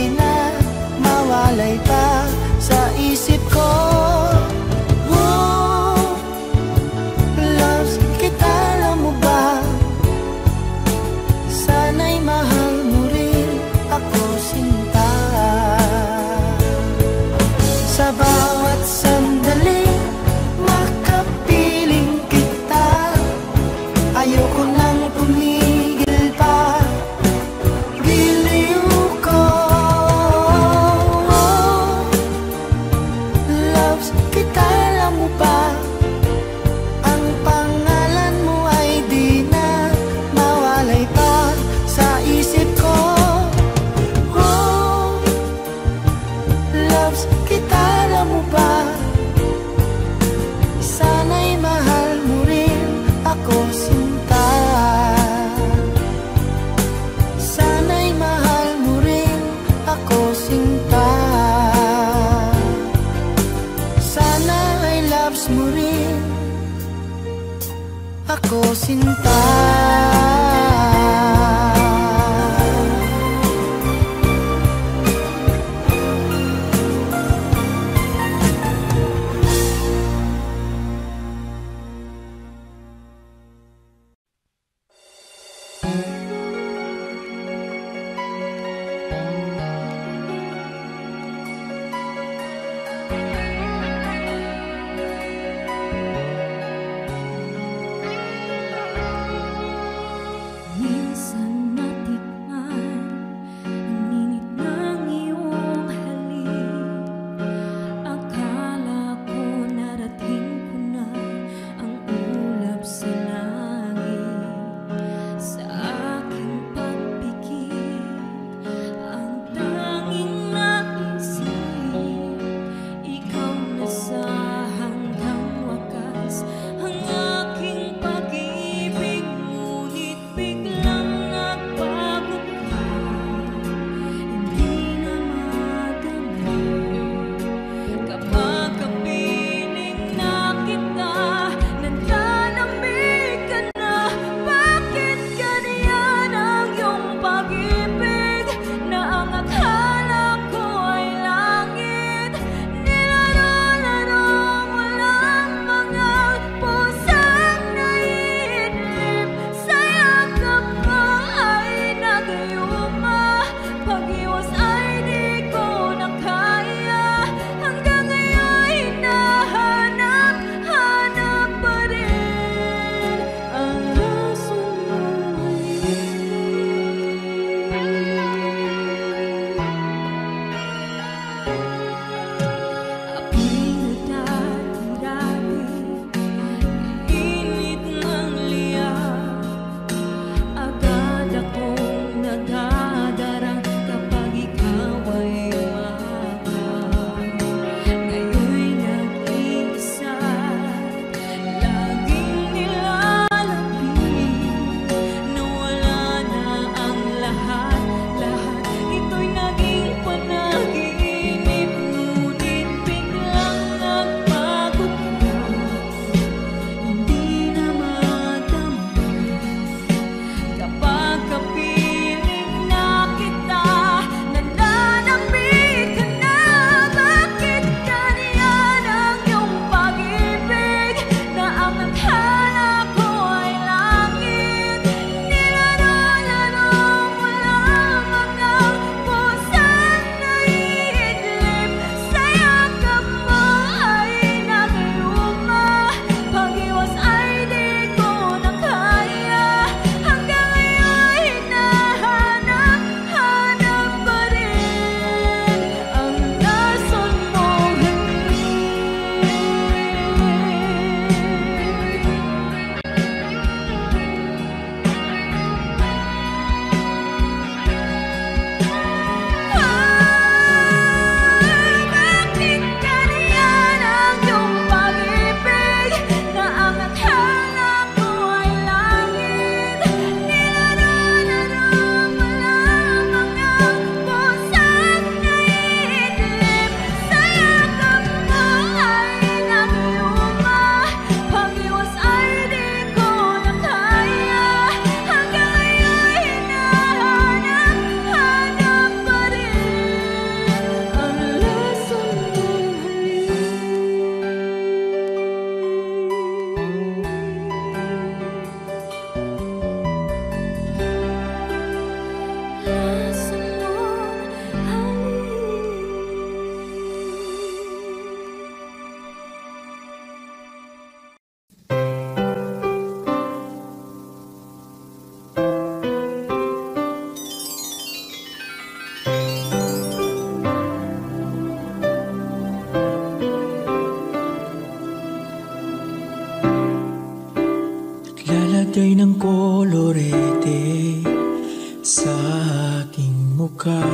ngiti sa aking mukha,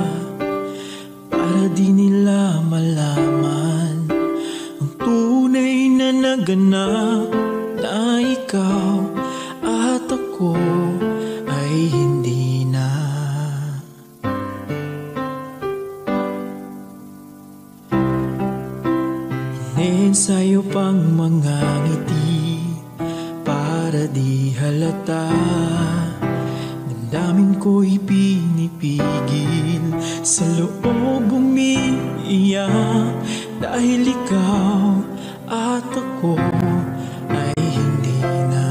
para di nila malaman ang tunay na naganap, na ikaw at ako ay hindi na. Iniensayo pang mga ngiti para di halata, damdamin ko'y pinipigil, sa loob umiiyak, dahil ikaw at ako ay hindi na.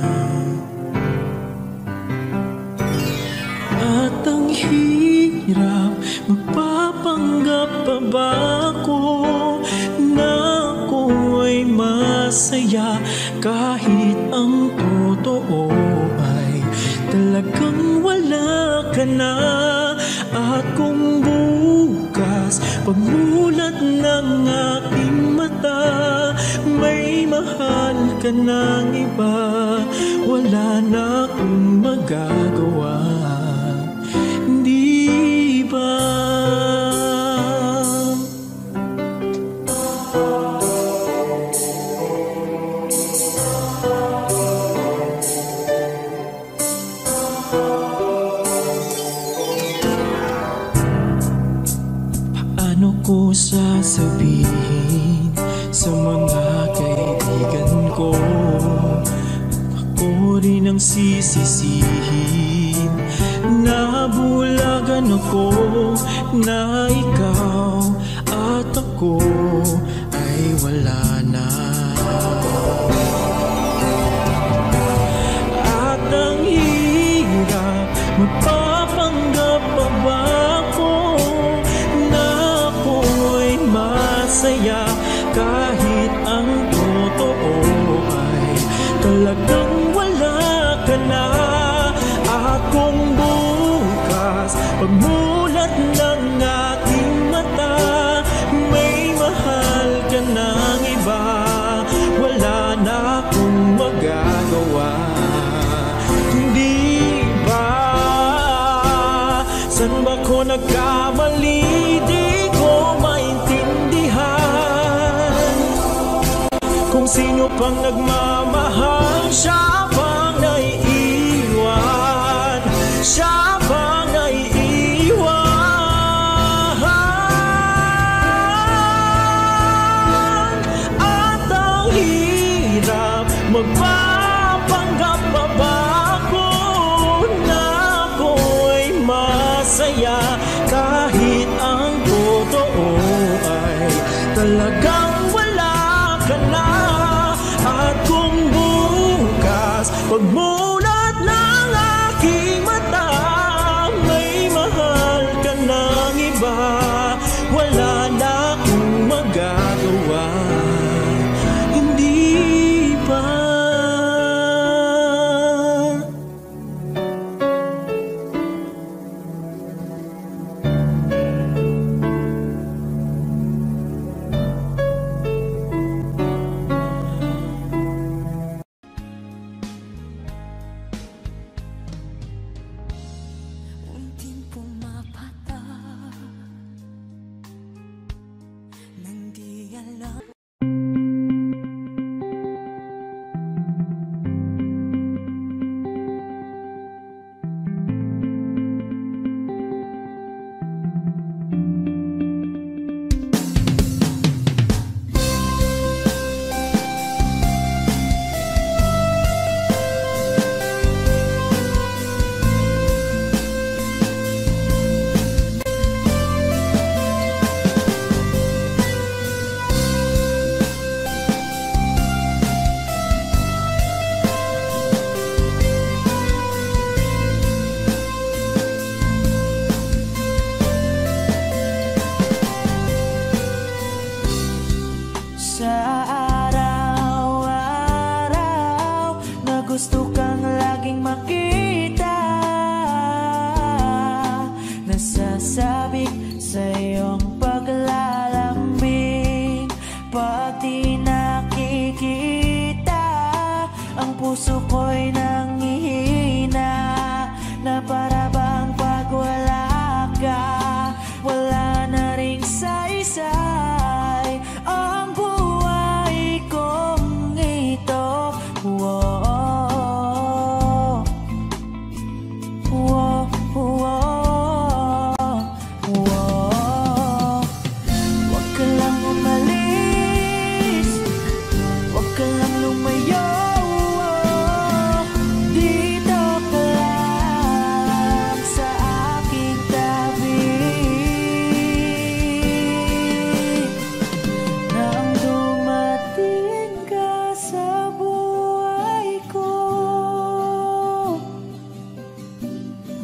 At ang hirap, magpapanggap pa ba ako na ako ay masaya, kahit ang totoo ay talagang wala ka na. At kung bukas pagmulat ng aking mata, may mahal ka ng iba, wala na akong magagawa, di ba? Paano ko sasabihin sa mga kaibigan ko, ako rin ang sisisihin, nabulagan ako na ikaw at ako ay wala na. At ang hirap, magpapanggap pa ba ako na ako ay masaya, kahit ang totoo ay talagang wala ka na. At kung bukas pagmulat ng aking mata, may mahal ka ng iba, wala na akong magagawa, hindi ba? San ba ko nagkamali? Di ko maintindihan kung sino pang nagmamahal, siya pang naiiwan, siya pang naiiwan. At ang hirap, magpapanggap pa ba ako na ako ay masaya, kahit ang totoo ay talagang wala ka na. At kung bukas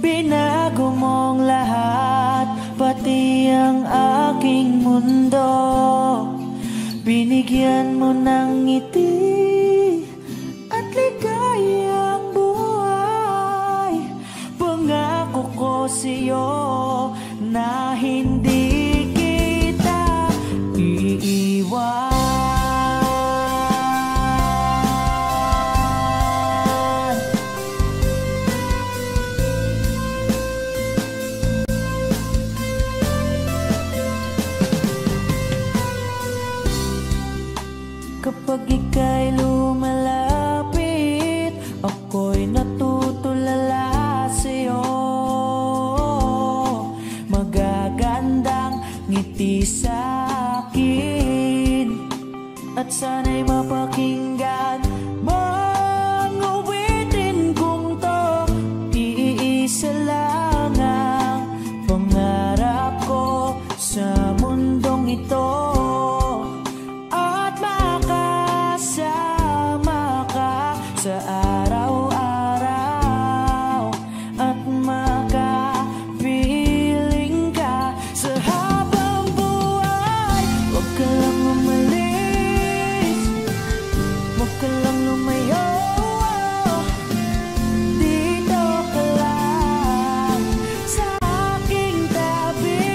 Binago mong lahat, pati ang aking mundo. Binigyan mo ng ngiti at ligayang buhay. Pangako ko sa'yo na hindi kita iiwan. Kapag ika'y lumalapit, ako'y natutulala sa'yo. Magagandang ngiti sa'kin at sana'y mapakinggan mga awitin kong to. Iisa lang ang pangarap ko sa mundong ito, sa araw-araw at makapiling ka sa habang buhay. Huwag ka lang umalis, huwag ka lang lumayo, dito ka lang sa aking tabi.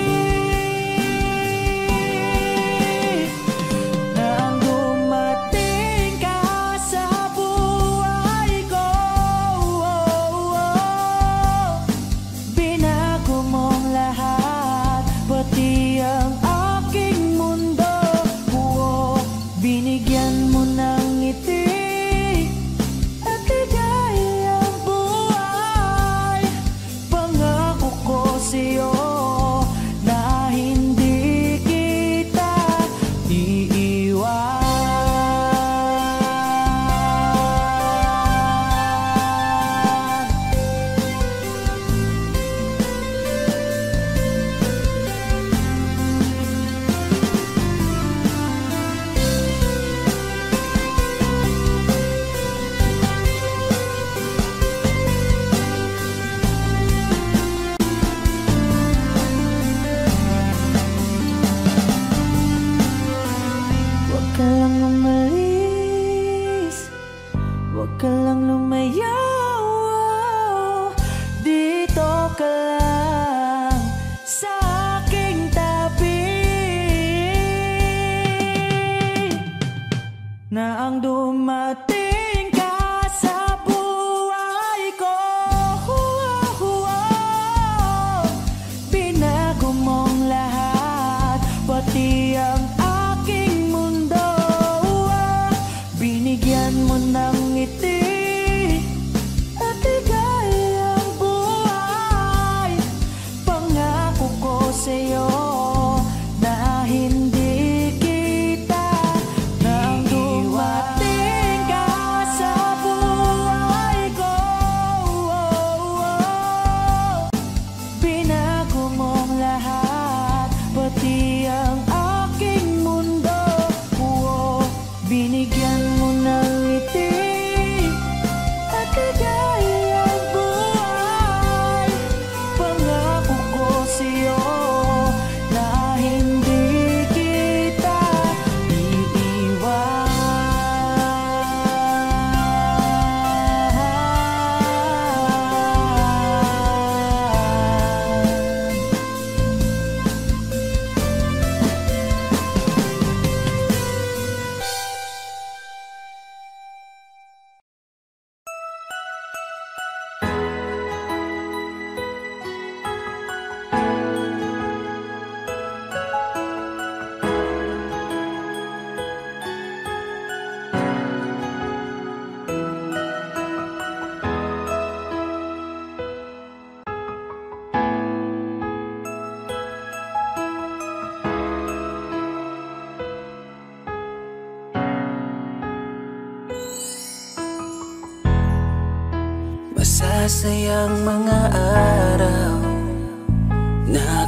Nang dumating ka sa pati ang aking mundo. Binigyan mo ng ngiti at ligayang buhay. Pangako ko sa'yo na hindi kita iiwan. Huwag ka lang umalis, huwag ka lang lumayo, dito ka lang sa aking tabi. Na ang dumating ka sa buhay ko, binago mong lahat, pati ang aking mundo. Binigyan mo ng ngiti at ligayang buhay. Pangako ko sa'yo na hindi kita nang dumating ka sa buhay ko. Binago mong lahat, pati ang aking mundo. Binigyan mo ng ngiti at ligayang buhay. Pangako ko sa'yo na hindi kita iiwan. Masasayang mga araw na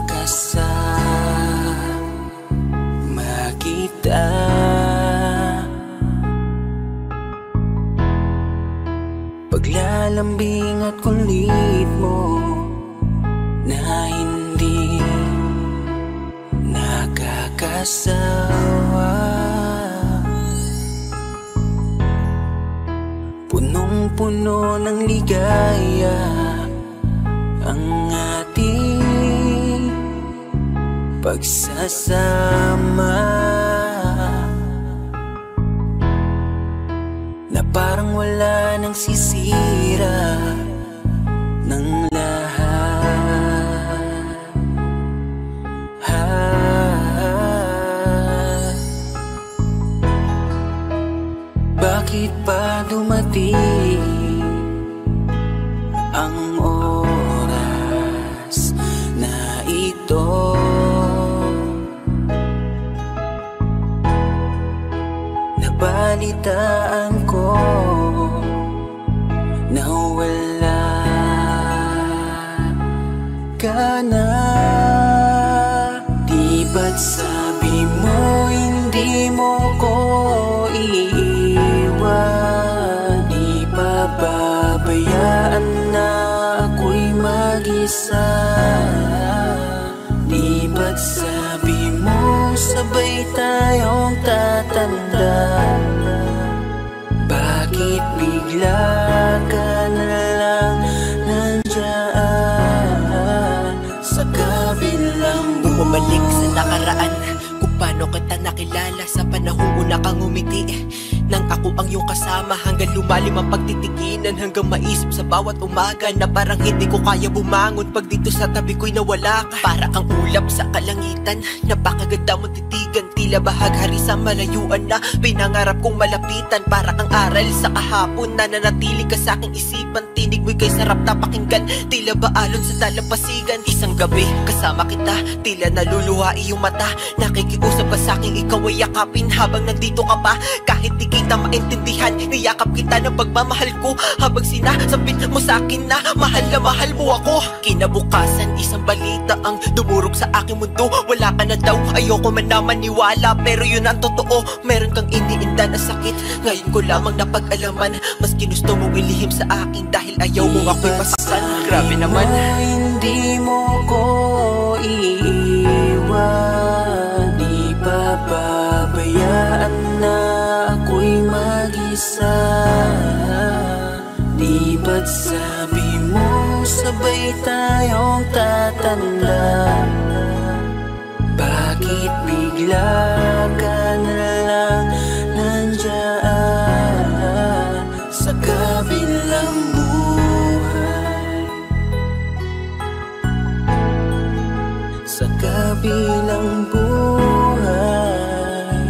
kasama kita. Paglalambing at kulit mo mag-asawa. Punong-puno ng ligaya ang ating pagsasama, na parang wala nang sisira ng lahat. Bakit pa dumating ang oras na ito? Nabalitaan ko na wala ka na. Di ba't sabi mo hindi mo ko iiwan? Di pa babayaan na ako'y mag-isa? Di ba't sabi mo sabay tayong tatanda? Bakit bigla ka na lang nandyan sa kabilang buhay? Bumalik sa nakaraan, kung paano kita nakilala sa panahong una kang umiti, nang ako ang iyong kasama, hanggang lumalim ang pagtitiginan, hanggang maisip sa bawat umaga na parang hindi ko kaya bumangon pag dito sa tabi ko'y nawala ka. Para kang ulap sa kalangitan, napakaganda mo titigan, tila bahaghari sa malayuan na pinangarap kong malapitan. Para kang aral sa kahapon na nanatili ka sa aking isipan, tinig mo'y kay sarap na pakinggan, tila ba alon sa dalampasigan. Isang gabi kasama kita, tila naluluha iyong mata, nakikiusap pa sa aking ikaw ay yakapin habang nandito ka pa. Kahit di kita maintindihan, niyakap kita ng pagmamahal ko, habang sinasabit mo sa akin na mahal mo ako. Kinabukasan, isang balita ang dumurog sa aking mundo, wala ka na daw, ayoko man na maniwala, pero yun ang totoo. Meron kang iniinda na sakit, ngayon ko lamang napag-alaman, mas ginusto mong ilihim sa akin dahil ayaw mo ako'y masaktan. Grabe naman. Hindi mo ko iiwan, di pa babayaan na ako'y mag-isa. Di ba't sabi mo sabay tayong tatanda? Bakit bigla ka na lang nandyan sa kabilang buhay? Sa kabilang buhay,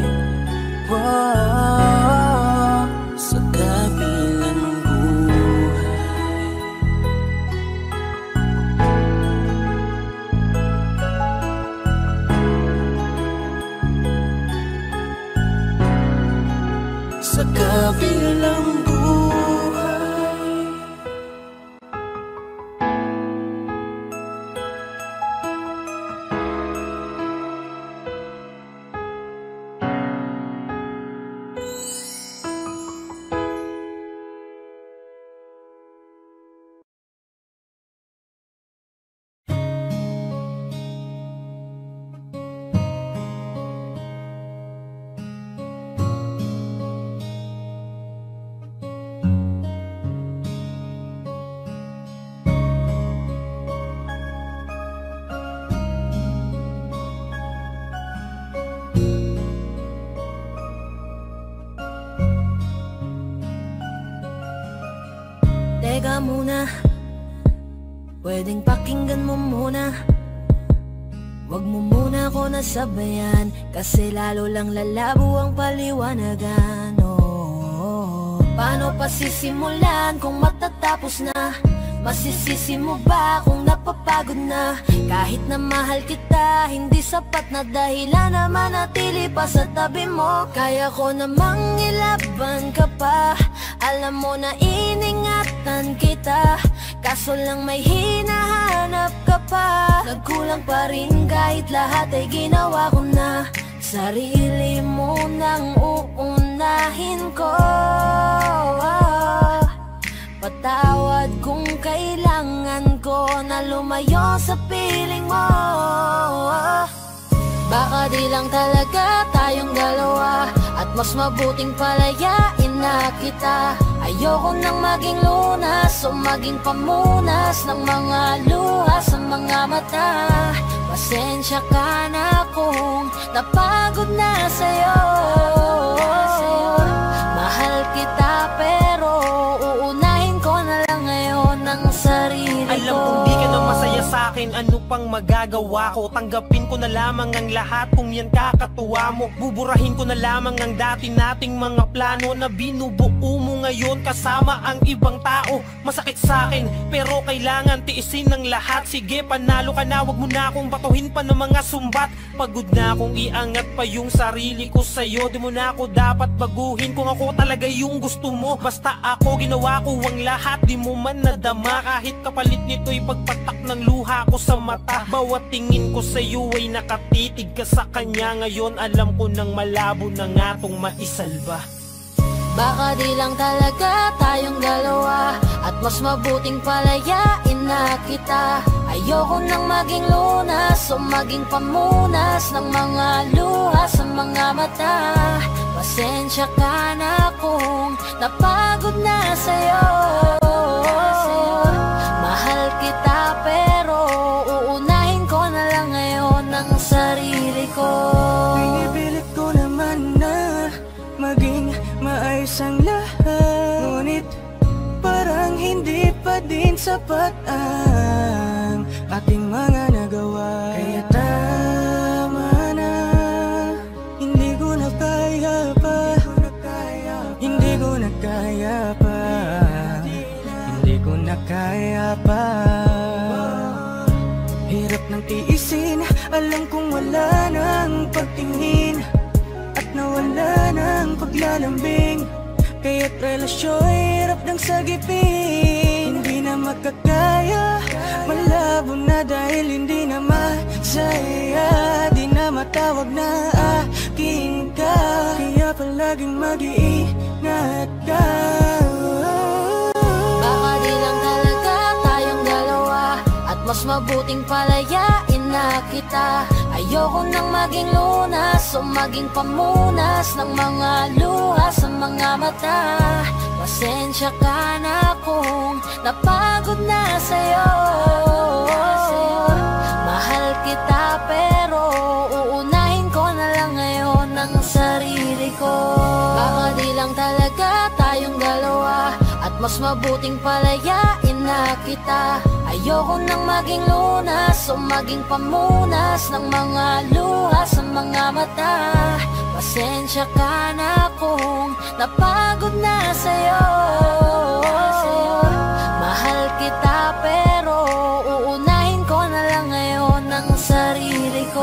wow, sa kabilang buhay. Sa kabilang buhay. Teka muna, pwedeng pakinggan mo muna. Wag mo muna ako nasabayan, kasi lalo lang lalabo ang paliwanagan. Paano pa sisimulan kung matatapos na? Masisisi mo ba kung napapagod na? Kahit na mahal kita, hindi sapat na dahilan na manatili pa sa tabi mo. Kaya ko namang ilaban ka pa, alam mo na iningatan kita, kaso lang may hinahanap ka pa. Nagkulang pa rin kahit lahat ay ginawa ko na. Sarili mo nang uunahin ko. Patawad kung kailangan ko na lumayo sa piling mo. Baka di lang talaga tayong dalawa, at mas mabuting palayain na kita. Ayoko nang maging lunas o maging pamunas ng mga luha sa mga mata. Pasensya ka na kung napagod na sa'yo. Mahal kita pero uunahin ko na lang ngayon ang sarili ko. Alam kong di ka na masaya sa'kin, ano pang magagawa ko? Tanggapin ko na lamang ang lahat kung yan kakatuwa mo. Buburahin ko na lamang ang dati nating mga plano na binubuo mo ngayon kasama ang ibang tao. Masakit sa'kin pero kailangan tiisin ng lahat. Sige, panalo ka na, wag mo na akong batuhin pa ng mga sumbat. Pagod na akong iangat pa yung sarili ko sa'yo. Di mo na ako dapat baguhin kung ako talaga yung gusto mo. Basta ako ginawa ko ang lahat, di mo man nadama. Kahit kapalit nito'y pagpatak ng luha ko sa mata. Bawat tingin ko sa'yo ay nakatitig ka sa kanya. Ngayon alam ko nang malabo na nga tong maisalba. Baka di lang talaga tayong dalawa, at mas mabuting palayain na kita. Ayoko nang maging lunas o maging pamunas ng mga luha sa mga mata. Pasensya ka na kung napagod na sa'yo. Mahal kita pero uunahin ko na lang ngayon ang sarili ko. Pinipilit ko naman na maging maayos ang lahat, ngunit parang hindi pa din sapat ang ating mga nagawa. Kaya tama na, hindi ko na kaya pa, hindi ko na kaya pa, hindi ko na kaya pa. Hirap ng tiisin, alam kong wala nang pagtingin at nawala ng paglalambing. Kaya't relasyo'y hirap ng sagipin. Hindi na makakaya, malabo na dahil hindi na masaya. Di na matawag na akin ka, kaya palaging mag-iingat ka. Baka di lang talaga tayong dalawa, at mas mabuting palayain na kita. Ayoko nang maging lunas o maging pamunas ng mga luha sa mga mata. Pasensya ka na kung napagod na sa'yo. Mahal kita pero uunahin ko na lang ngayon ang sarili ko. Baka di lang talaga tayong dalawa, at mas mabuting palayain na kita. Ayoko nang maging lunas o maging pamunas ng mga luha sa mga mata. Pasensya ka na kung napagod na sa'yo. Mahal kita pero uunahin ko na lang ngayon ang sarili ko.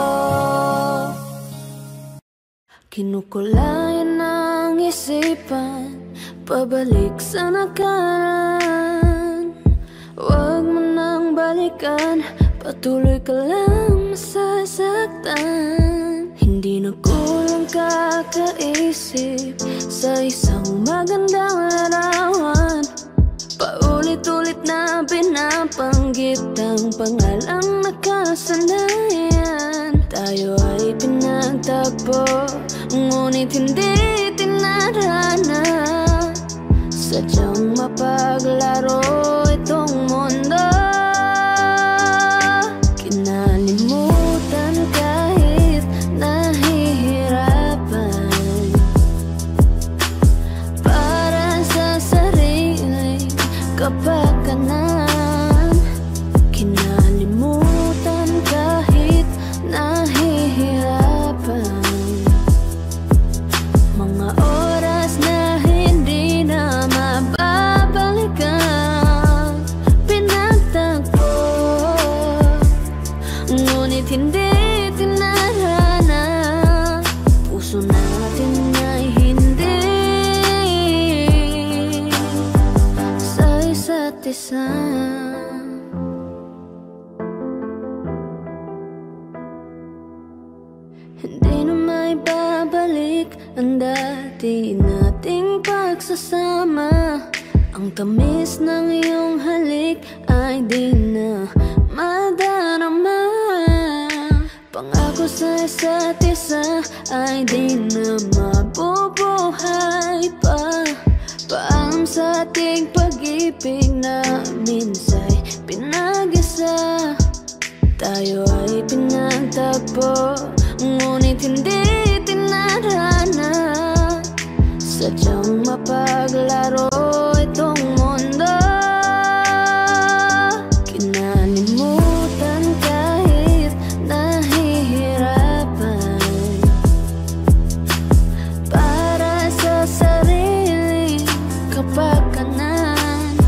Kinukulayan ng isipan, pabalik sa nakaraan. Huwag mo nang balikan, patuloy ka lang masasaktan. Hindi na kulang kakaisip sa isang magandang larawan. Paulit-ulit na pinapanggit ang pangalang nakasanayan. Tayo ay pinagtagpo, ngunit hindi tinarana. Sadyang mapaglaro itong mundo. Kinalimutan kahit nahihirapan, para sa sariling kapakanan. Kinalimutan kahit nahihirapan, mga oras na hindi na mababalikan. Pinagtagpo, ngunit hindi tinarana. Puso natin ay hindi sa isa't isa. Hindi na may babalik ang dati nating pagsasama. Ang tamis ng iyong halik ay di na madarama. Pangako sa isa't isa ay di na mabubuhay pa. Paalam sa ating pag-ibig na minsa'y pinag-isa. Tayo ay pinagtagpo, ngunit hindi tinarana. Sadyang mapaglaro itong mundo. Kinalimutan kahit nahihirapan, para sa sariling kapakanan.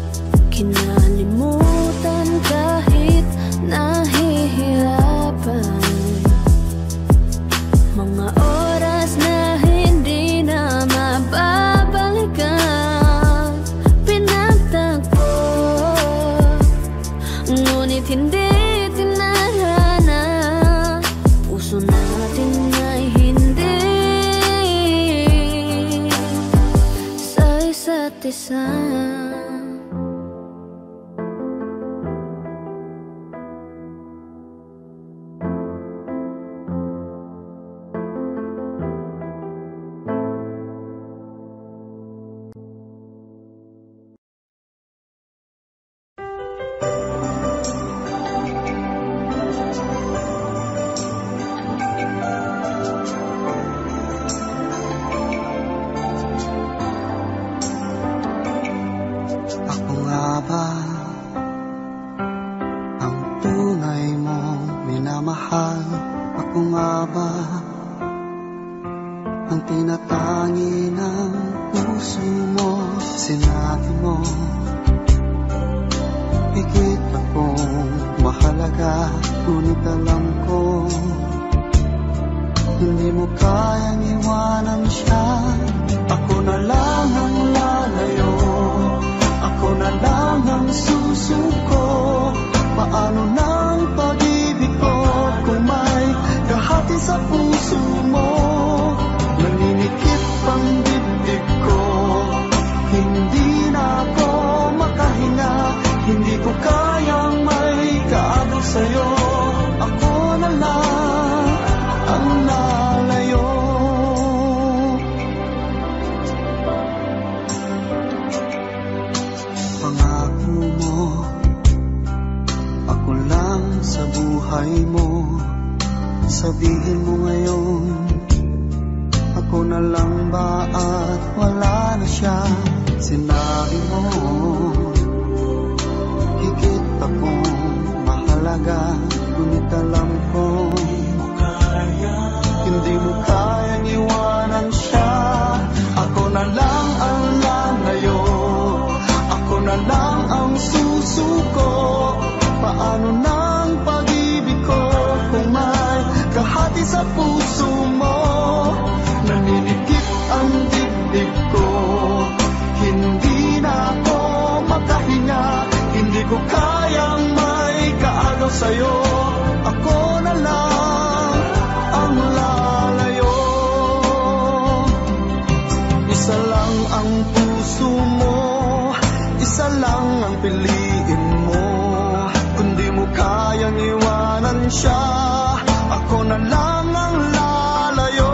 Kinalimutan kahit nahihirapan, mga oras na hindi na mababalikan. Pinagtagpo, ngunit hindi tinarana. Puso natin ay hindi sa isa't isa. Ako nga ba ang tunay mong minamahal? Ako nga ba ang tinatangi ng puso mo? Sinabi mo higit akong mahalaga, ngunit alam ko hindi mo kayang iwanan siya. Ako na lang ang lalayo, ako na lang ang susuko. Paano ng pag-ibig ko kung may kahati sa puso mo? Naninikip ang dibdib ko, hindi na ako makahinga. Hindi ko kayang may kaagaw sa'yo. Ako na lang ang lalayo. Pangako mo, ako lang sa buhay mo. Sabihin mo ngayon, ako na lang ba at wala na siya? Sinabi mo higit akong mahalaga, ngunit alam ko hindi mo kayang iwanan siya. Ako na lang ang lalayo, ako na lang ang susuko. Paano ng pag-ibig ko kung may kahati sa puso mo? Naninikip ang dibdib ko, hindi na ako makahinga. Hindi ko kayang may kaagaw sa'yo. Ako na lang ang lalayo. Isa lang ang puso mo, isa lang ang piliin mo. Kung di mo kayang iwanan siya, ako na lang ang lalayo.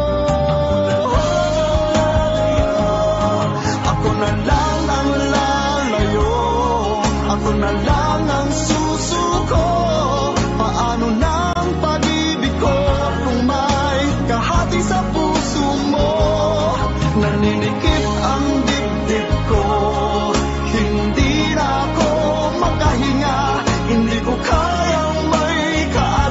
Ako na lang ang lalayo, ako na lang ang susuko. Paano ng pag-ibig ko kung may kahati sa puso mo? Naninikip ang dibdib ko, hindi na ako makahinga. Hindi ko kayang may kaagaw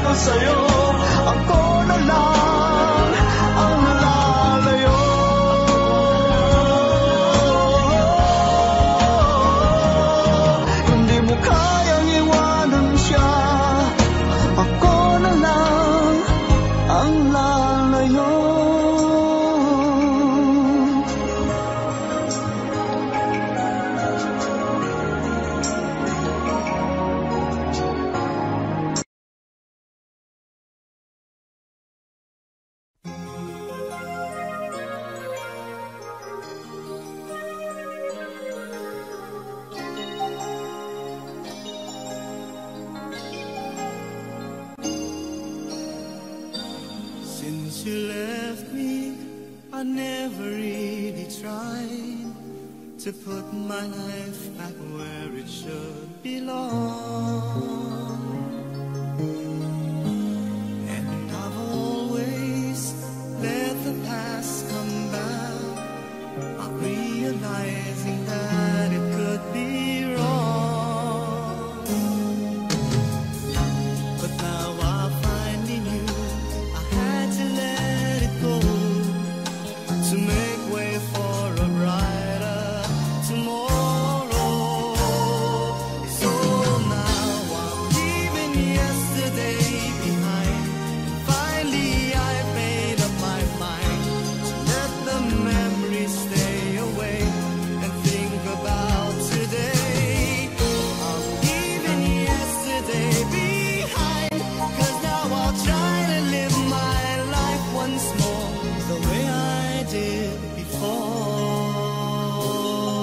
you left me, I never really tried to put my life back where it should belong. And I've always let the past come back, not realizing that it could be wrong. But now I finally knew I had to let it go to make way for a brighter tomorrow. So now I'm leaving yesterday behind. Finally I've made up my mind to let the memories stay away and think about today. I'm leaving yesterday behind, 'cause now I'll try to live my life once more the way I did before.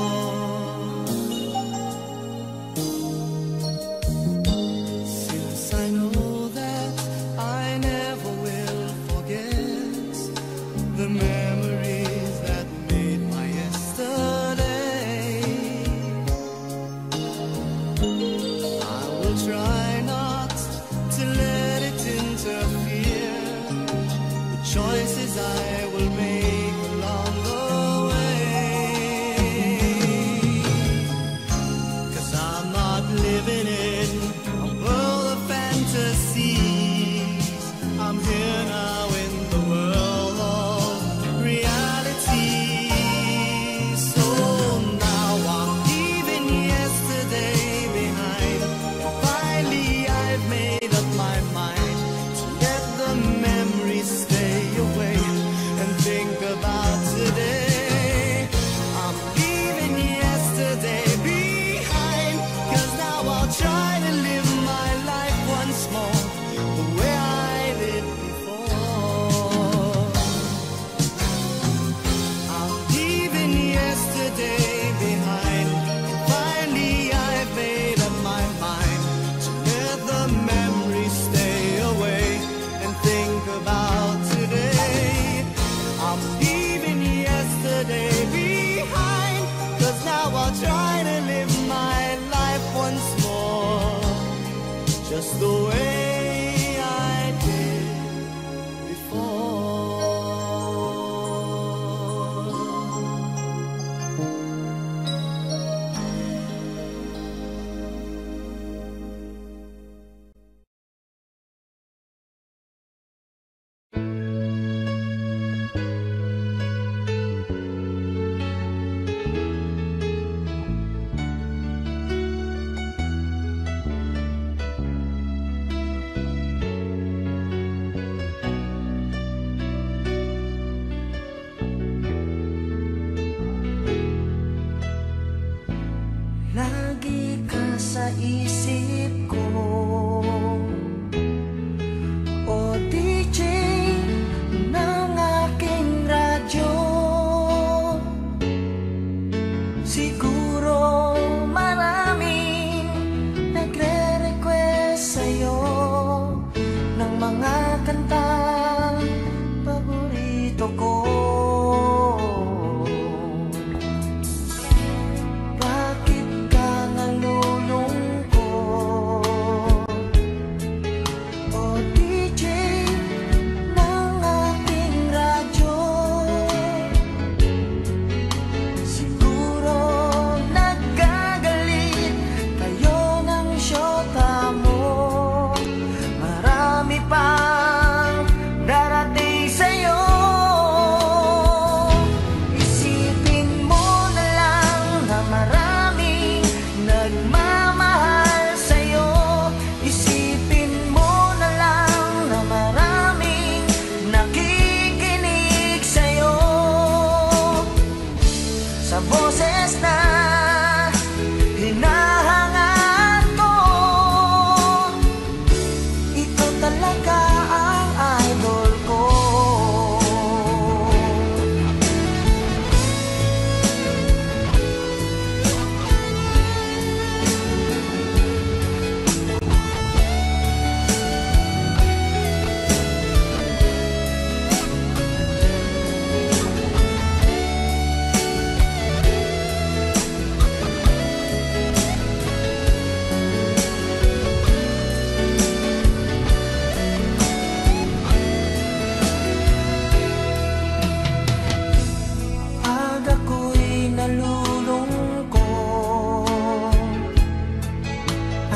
Since I know that I never will forget the memories that made my yesterday, I will try not to let it interfere with choices I will make along the way. 'Cause I'm not living in a world of fantasies. I'm here now in the world of reality. So now I'm leaving yesterday behind. Finally I've made up my mind to let the memories stay away and think about today. I'm leaving yesterday behind, 'cause now I'll try to live my life once more the way I did before. I'm leaving yesterday behind, and finally I've made up my mind to let the memories stay away and think about today. I'm leaving yesterday behind, 'cause now I'll try to live my life once more just the way I did before. Lagi ka sa isip ko, o DJ ng aking radyo. Siguro maraming nagre-request sa'yo ng mga kantang paborito ko. Bakit ka nalulungkot?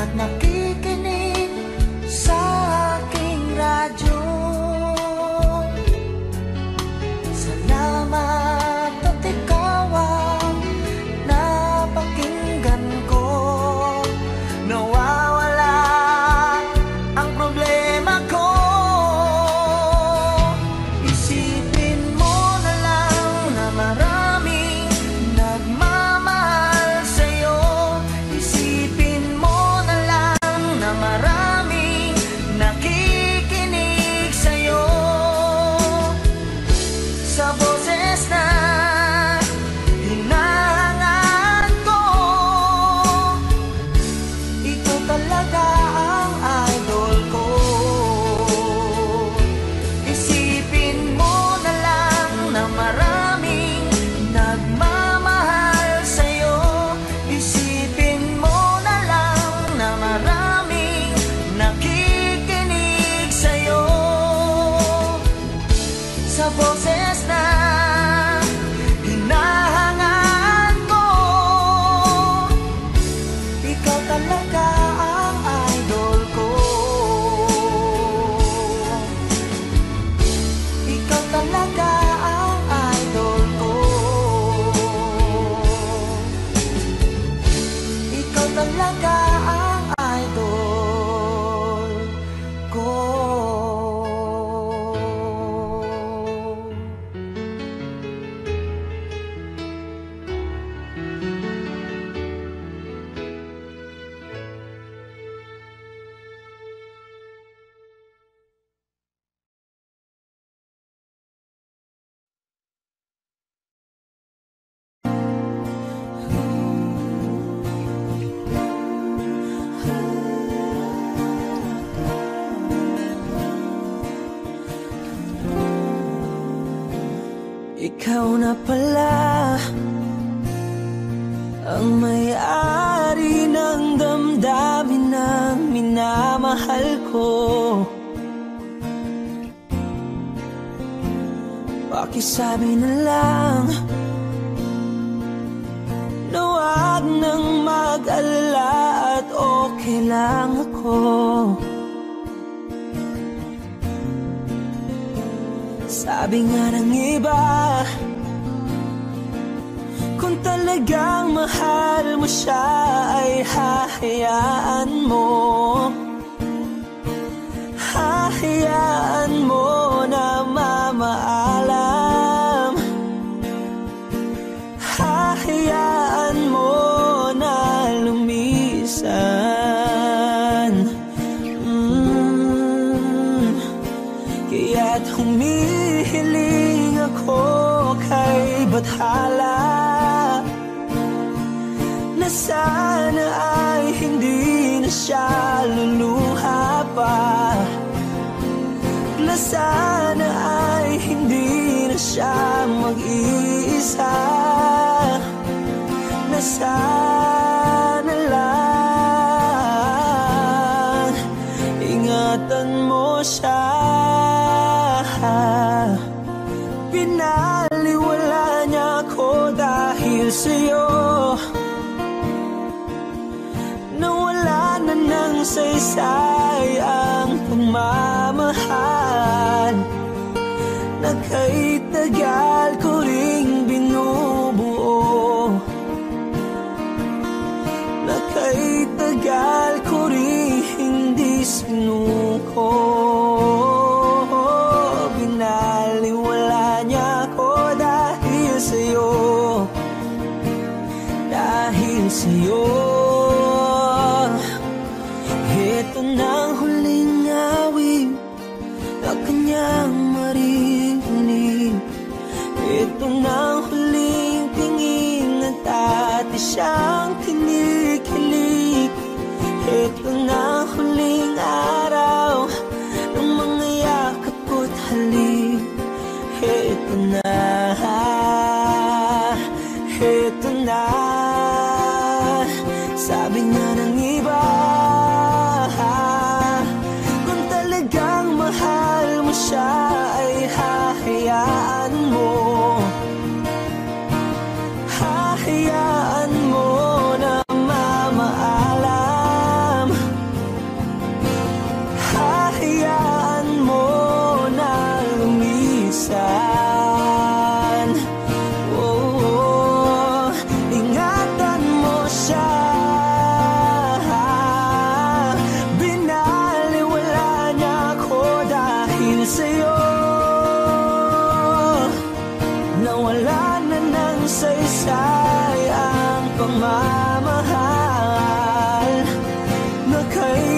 nakikinig sa aking radyo. Salamat at ikaw ang napakinggan ko. Nawawala ang problema ko. Isipin mo na lang na maraming nagmamahal sa'yo. Isipin mo na lang na maraming nakikinig sa'yo. Sa boses na hinahangaan ko, ikaw talaga ang idol ko. Isipin mo na lang na maraming nagmamahal sa'yo. Isipin mo na lang na maraming nakikinig sa'yo. Sa boses na hinahangaan ko, ikaw talaga ang idol ko. Ikaw talaga ang idol ko. Ikaw talaga ang idol ko. Ikaw na pala ang may-ari ng damdamin ng minamahal ko. Pakisabi na lang na wag nang mag-alala at okay lang ako. Sabi nga ng iba, kung talagang mahal mo siya ay hahayaan mo. Hahayaan mo na mamaalam. Hahayaan mo na lumisan. Kaya't humihiling ako kay Bathala na sana ay hindi na siya luluha pa. Na sana ay hindi na siya mag-iisa. Na sana lang ingatan mo siya. Pinaliwala niya ako dahil sa'yo. Nawala na ng saysay ang pagmamahal na kay tagal ko ring binubuo. Na kay tagal ko ring hindi sinuko. Binaliwala niya ako dahil sa'yo. Dahil sa'yo. Ito na ang huling awit na kanyang marinig. Ito na ang huling tingin at dati siyang kinikilig. Ito na ang huling araw ng mga yakap ko't halik. Ito na, ito na. Sabi nga ng iba,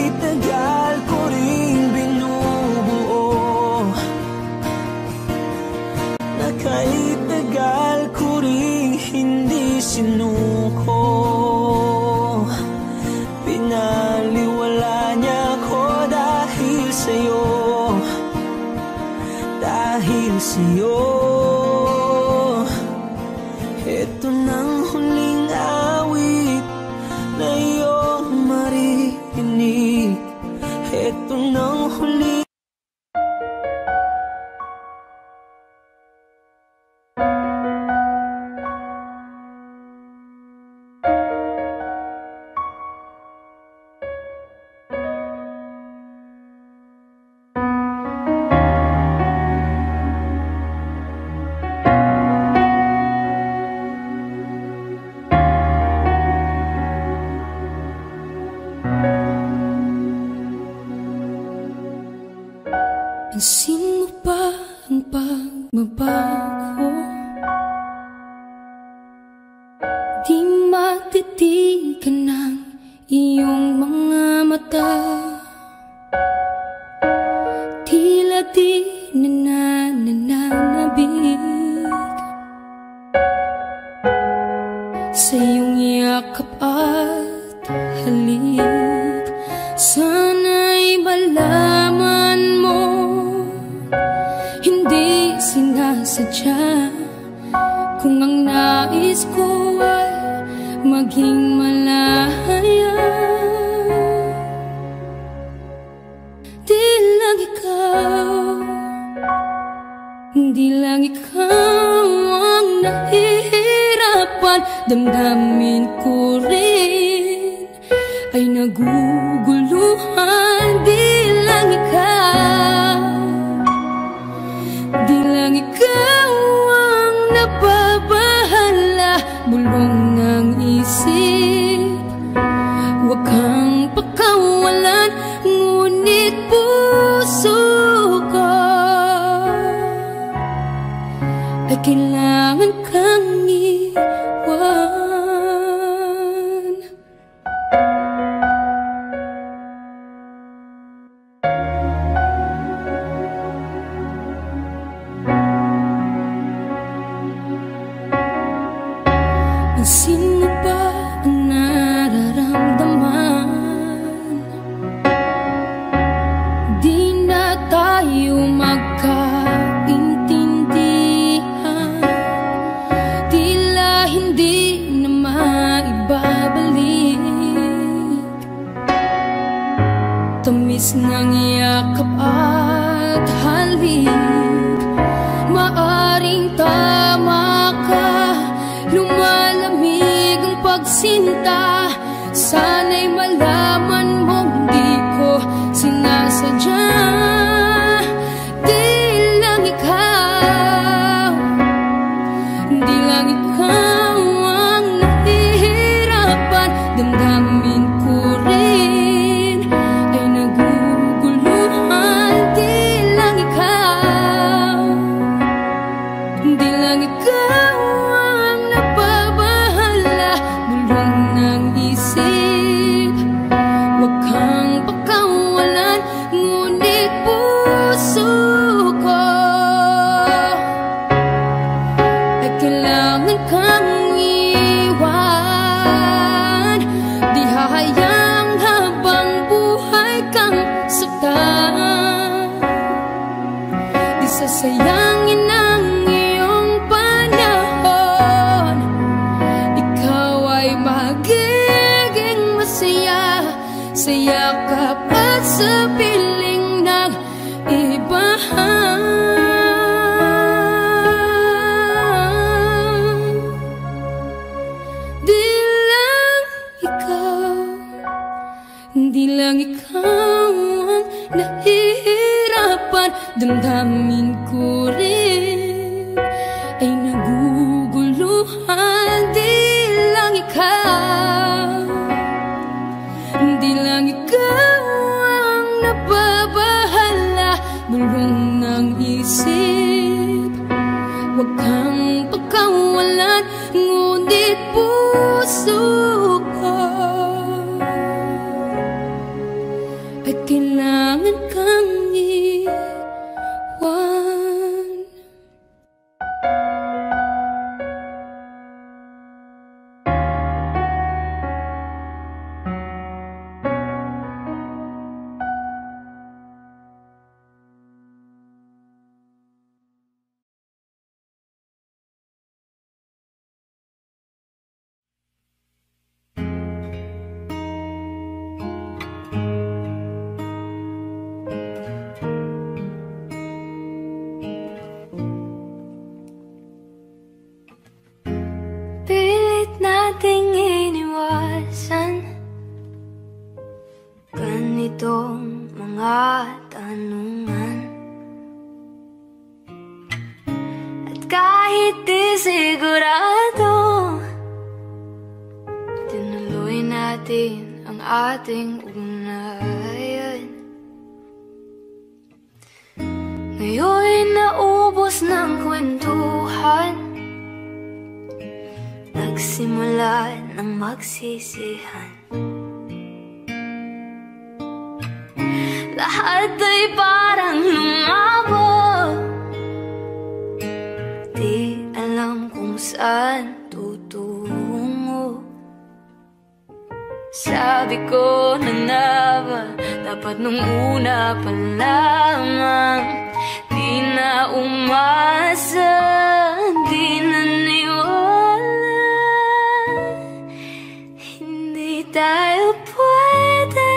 kahit tagal ko rin binubuo, na kahit tagal ko rin hindi sinuko, pinaliwala niya ko dahil sa'yo, dahil sa'yo. Ito nang huling awit na iyong maririnig. Ito nang huling Pansin mo ba ang pagbabago? Di matitigan ng iyong mga mata, tila di nananabig sa iyong yakap at halik. Sana'y malaman mo, hindi sinasadya, kung ang nais ko ay maging malaya. Di lang ikaw, di lang ikaw ang nahihirapan. Damdamin ko rin ay naguguluhan. Di lang ikaw, di lang ikaw ang nababahala. Bulong ng isip, huwag kang pakawalan, ngunit puso ko ay kailangan kang iwan. Pansin mo ba ang nararamdaman? Di na tayo magkaintindihan, tila hindi na maibabalik. Tamis ng yakap at halik, maaring tama ka. Lumalamig ang pagsinta, sana'y malaman mong di ko sinasadya. Di lang ikaw, di lang ikaw ang nahihirapan. Damdamin ko rin ay naguguluhan. Di lang ikaw, di lang ikaw ang nababahala. Bulong ng isip, huwag kang pakawalan, ngunit puso ko ay kailangan kang iwan. Di hahayang habang buhay kang saktan, di sasayangin ang iyong panahon. Ikaw ay magiging masaya sa yakap at sa piling ng iba. Di lang ikaw, di lang ikaw ang nahihirapan. Damdamin ko rin ay naguguluhan. Di lang ikaw, di lang ikaw ang nababahala. Bulong ng isip, huwag kang pakawalan, ngunit puso ko at kailangan kang iwan. Pilit nating iniwasan ganitong mga tanungan, at kahit di sigurado, tinuloy natin ang ating ugnayan. Ngayon'y naubos ng kwentuhan, nagsimula ng magsisihan. Lahat ay parang lumabo, di alam kung saan tutungo. Sabi ko na nga ba, dapat nung una pa lamang, di na umasa, di na niwala. Hindi tayo pwede,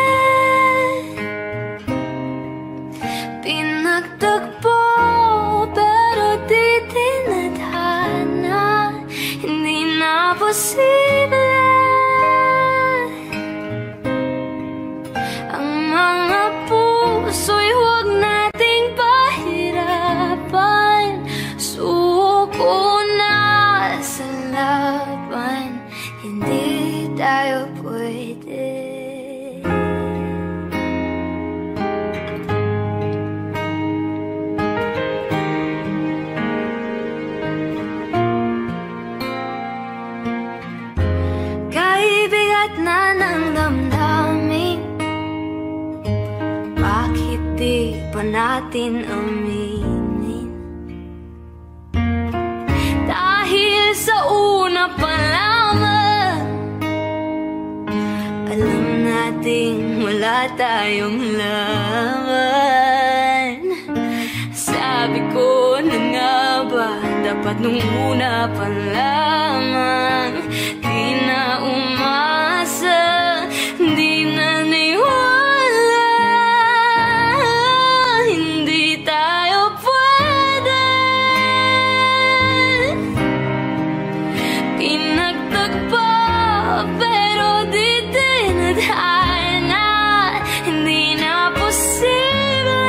pinagtagpo pero di tinadhana. Hindi na posible ang mga puso'y huwag nating pahirapan. Suko na sa laban, hindi tayo pwede. Kaibigat na ng damdamin, bakit di pa natin aminin? Dahil sa una pa lamang, alam nating wala tayong laban. Sabi ko na nga ba, dapat nung una pa lamang, di na umasa, di na niwala. Hindi tayo pwede, pinagtagpo pero di tinadhana. Hindi na posible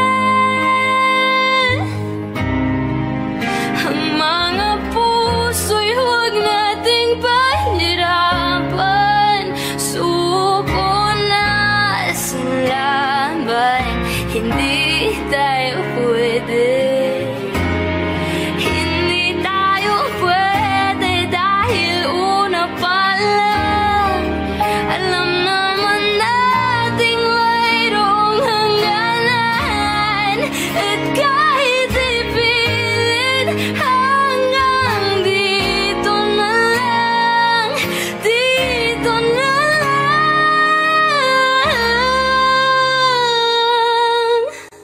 ang mga puso'y huwag nating pahirapan. Suko na sa laban, hindi tayo pwede. Hindi tayo pwede dahil una pa lang, alam naman nating mayroong hangganan. At kahit ipilit, hanggang dito na lang, dito na lang.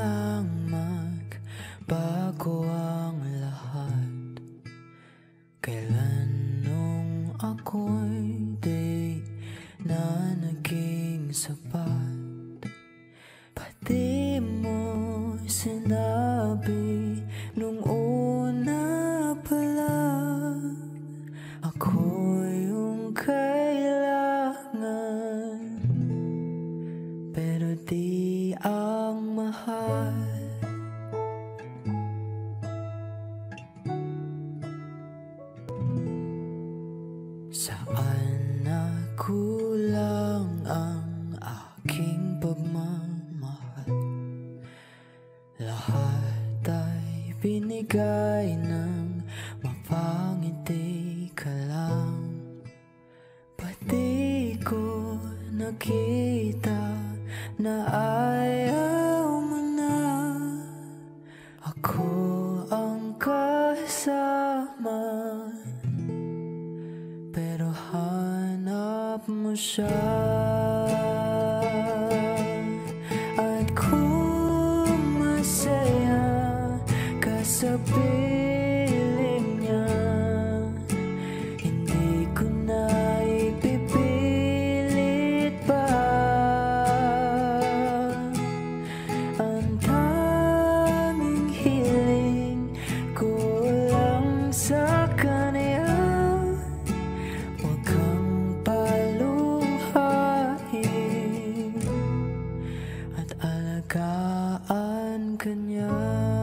lang magbago ang lahat. Kailan nung ako'y di na naging sapat, pati mo sinabi nung una pa lang, ako yung kailangan, pero di ang mahal. Saan nakulang ang aking pagmamahal? Lahat ay binigay ng mapangiti ka lang. Pati ko nakita na ayaw mo na. Ako ang kasama, pero hanap mo siya. At kung masaya ka sa piling niya, hindi ko na ipipilit pa. Ang tanging hiling ko lang sa kanya, huwag kang paluhain at alagaan ka niya.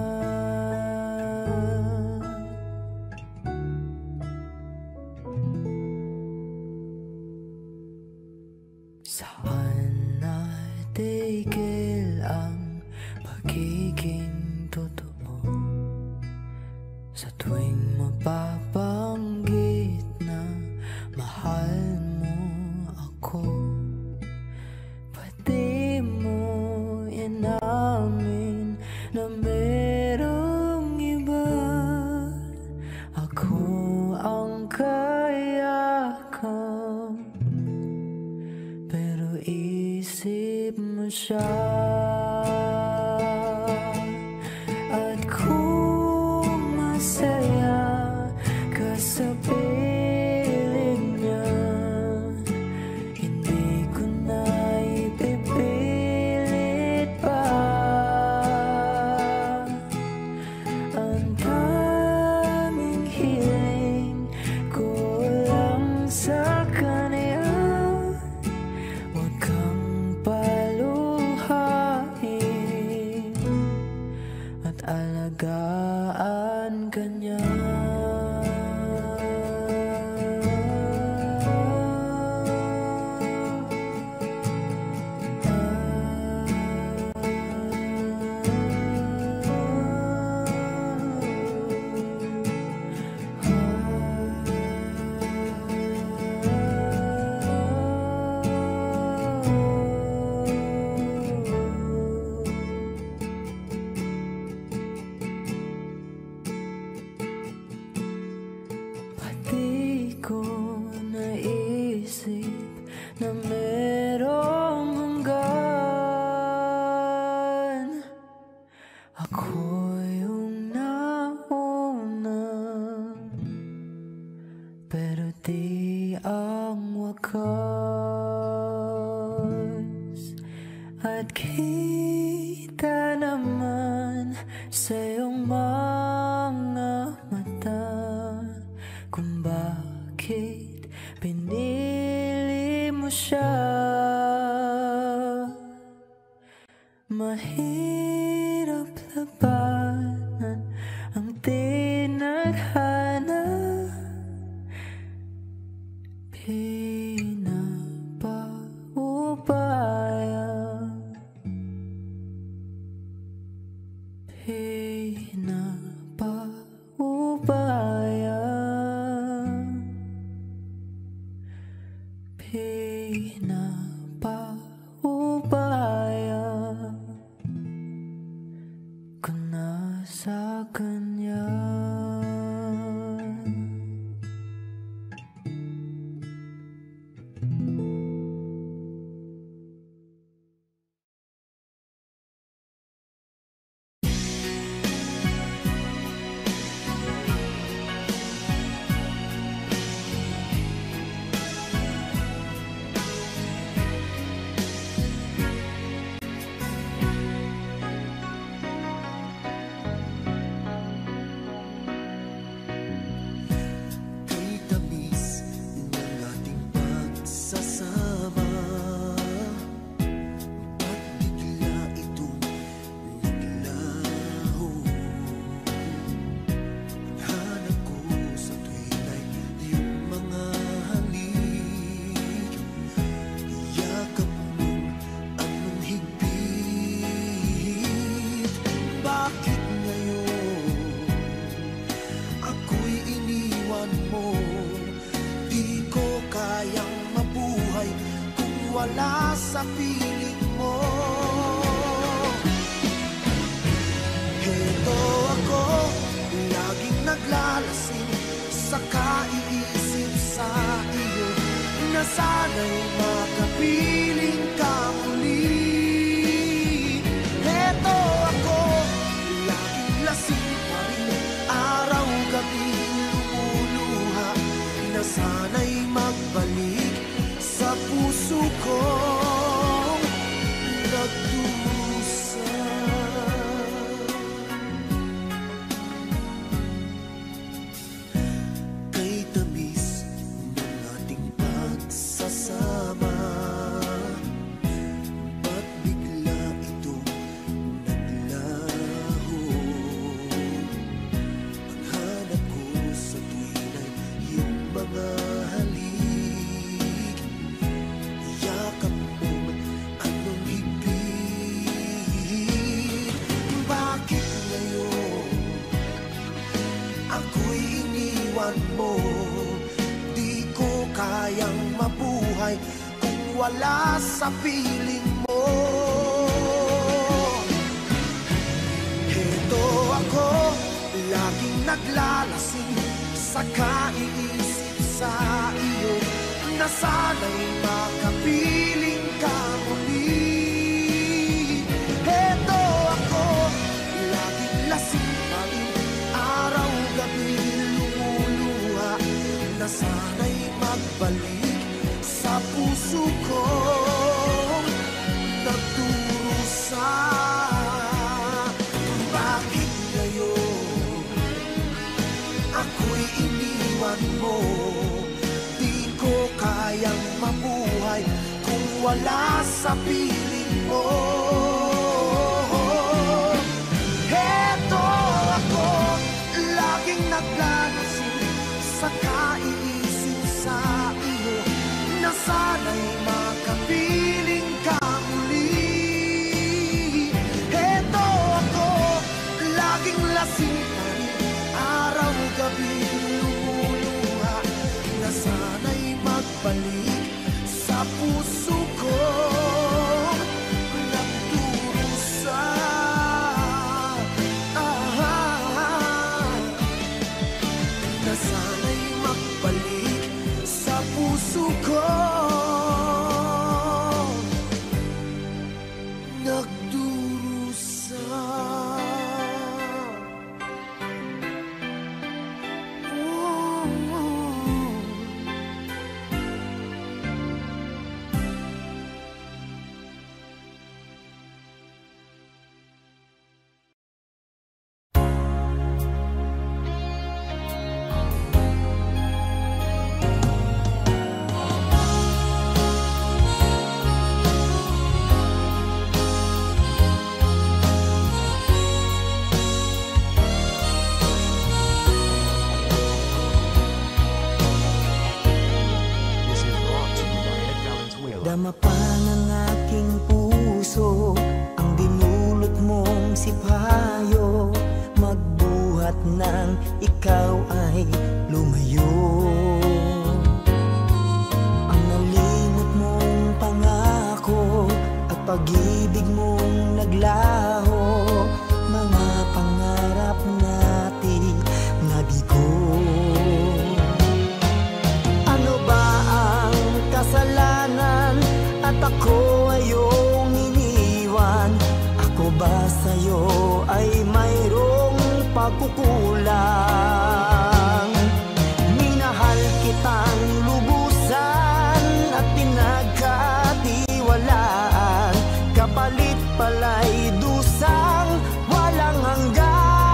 Saan natigil ang pagiging totoo? Sa tuwing mapabanggit na mahal mo ako, pati mo inamin na merong iba. Ako ang kayakap, pero isip mo siya. At kung masaya ka sa piling niya, hindi ko na ipipilit pa. Ang tanging hiling ko lang sa kanya, huwag kang paluhain at alagaan ka niya. Pati ko naisip na merong hanggan. Ako yung nauna, pero di ang wakas. At kita naman sa iyong mga mata kung bakit pinili mo siya. Mahirap labanan ang tinadhana, pinapaubaya, pinapaubaya, pinapaubaya ko na sa kanya. wala sa piling mo. Heto ako, laging naglalasing sa kaiisip sa iyo, na sana'y makapiling ka muli. Heto ako, laging lasing pa rin, araw-gabi lumuluha, na sana'y magbalik sa puso kong nagdusa. Kay tamis ng ating pagsasama, ba't bigla itong naglaho? Ang hanap ko sa tuwin ay iyong mga halik, yakap mong anong higpit. Bakit ngayon ako'y iniwan mo? Di ko kayang mabuhay kung wala sa piling mo. Heto ako, laging naglalasing sa kaiisip sa iyo, na sana'y makapiling ka muli. Heto ako, laging lasing pa rin, araw-gabi lumuluha, na sana'y magbalik sa puso kong nagdurusa. Bakit ngayon ako'y iniwan mo? Di ko kayang mabuhay kung wala sa piling mo. Heto ako, laging naglalasing sa kaiisip sa iyo, na sana'y makapiling ka muli. Heto ako, laging lasing pa rin, araw-gabi lumuluha, na sana'y magbalik sa puso ko nagdurusa. Na sana'y magbalik sa puso ko nagdurusa. Dama pa ng aking puso ang dinulot mong sipayo, magbuhat ng ikaw ay lumayo. Ang nalimot mong pangako at pag-ibig mong naglaho, mga pangarap natin nabigo. Ano ba ang kasalanan at ako ay iyong iniwan? Ako ba sa'yo ay mayroong pagkukulang? Minahal kitang lubusan at pinagkatiwalaan, kapalit pala'y dusang walang hanggan.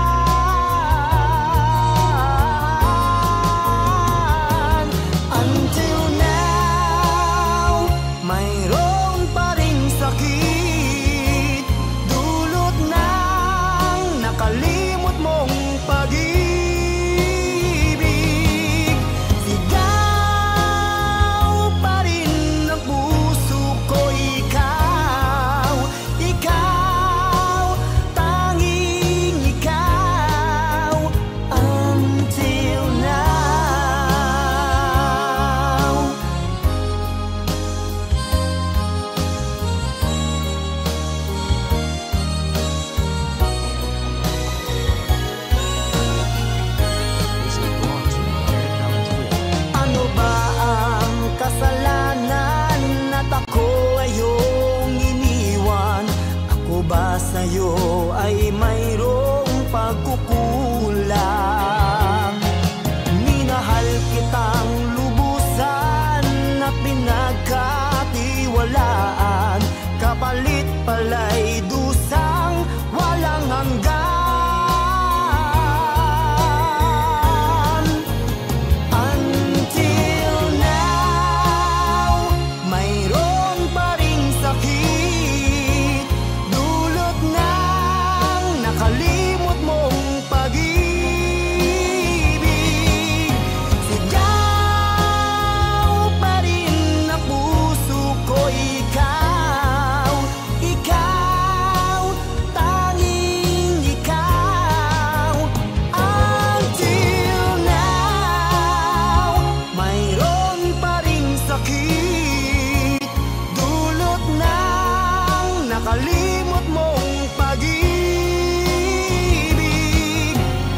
Until now, mayroon pa ring sakit, dulot ng nakalimot mong pag-ibig. nakalimot mong pag-ibig. Sigaw pa rin ang puso ko, ikaw, ikaw, tanging ikaw. Until now, mayroon pa ring sakit, dulot ng nakalimot mong pag-ibig.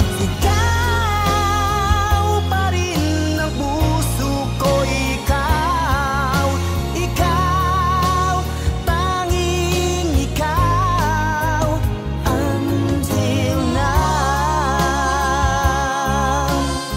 Sigaw pa rin ang puso ko, ikaw, ikaw, tanging ikaw. Until now.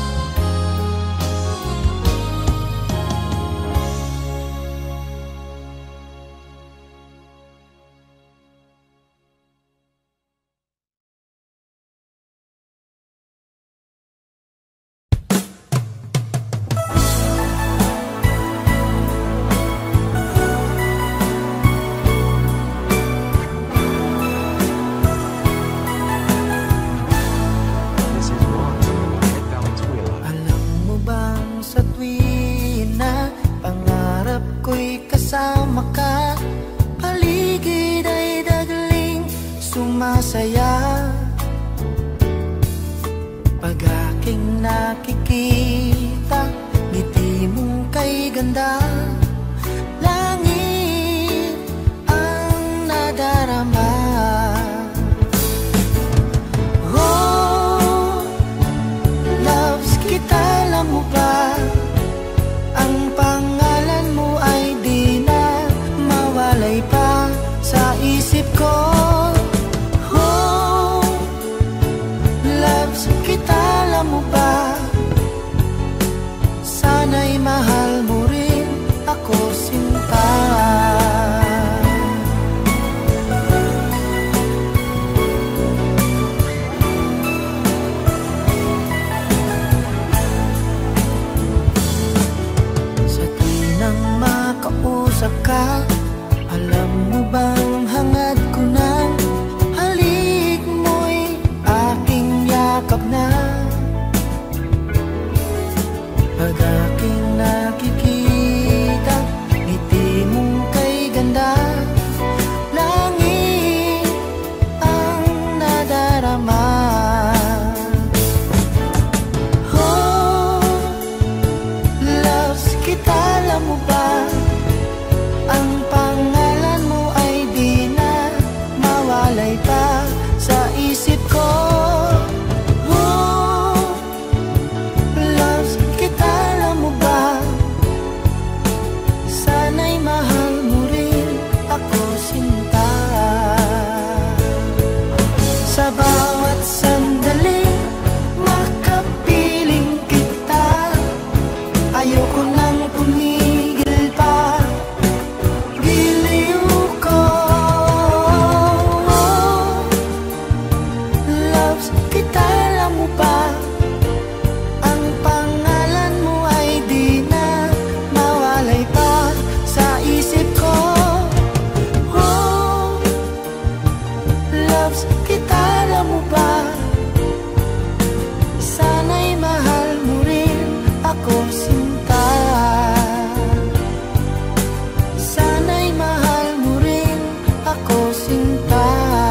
Alam mo bang sa tuwing na pangarap ko'y kasama ka, paligid ay dagling sumasaya. Pag aking nakikita, ngiti mong kay ganda, langit ang nadarama. Oh, loves kita, alam mo ba? Ang pangalan mo ay di na mawalay pa sa isip ko. Oh, loves kita, alam mo ba? Sana'y mahal mo rin ako, sinta. Sa tuwing makausap ka, alam mo bang hangad ko ng halik mo'y aking yakap na. Pag aking nakikita, ngiti mong kay ganda, langit ang nadarama. Oh, loves kita, alam mo ba? Ang pangalan mo ay di na mawalay pa sa isip ko. Oh, loves kita, alam mo ba? Sana'y mahal mo rin ako, sinta. Sa bawat sandali, makapiling kita. Ayoko nang tumigil pa, giliw ko. Loves kita, alam mo ba? Ang pangalan mo ay di na mawalay pa sa isip ko. Oh, loves kita, alam mo ba? Sana'y mahal mo rin ako, sinta. Sana'y mahal mo rin ako, sinta.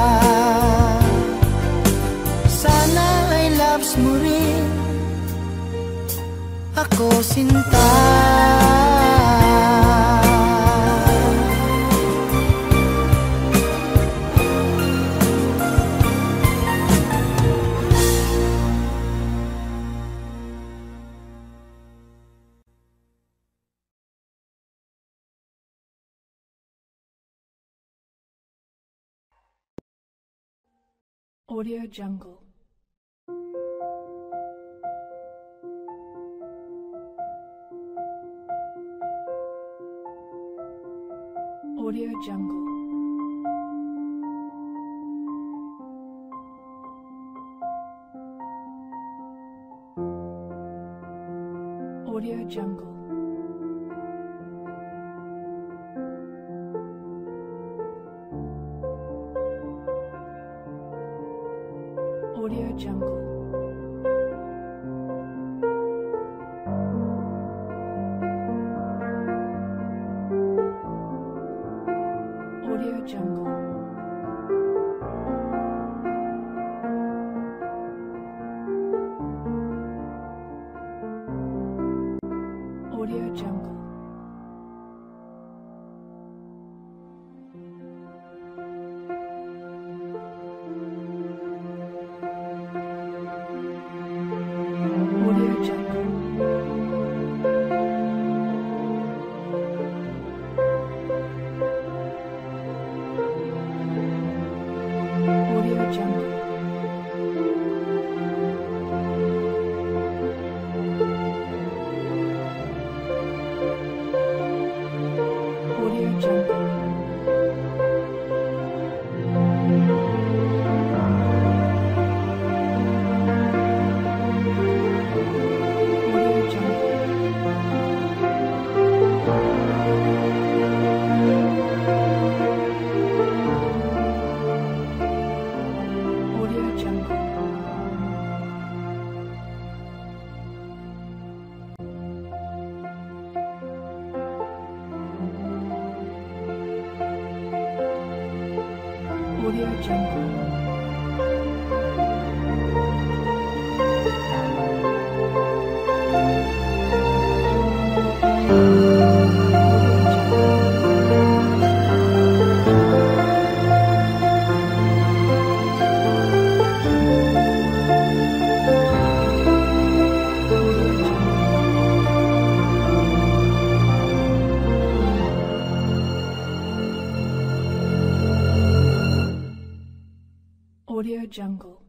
Sana ay loves mo rin ako, sinta. Audio Jungle. Audio Jungle. Audio Jungle. Audio Jungle. Audio Jungle. Audio Jungle. Audio Jungle. Audio Jungle. Audio Jungle. Audio Jungle. Audio Jungle. Audio Jungle. Audio Jungle.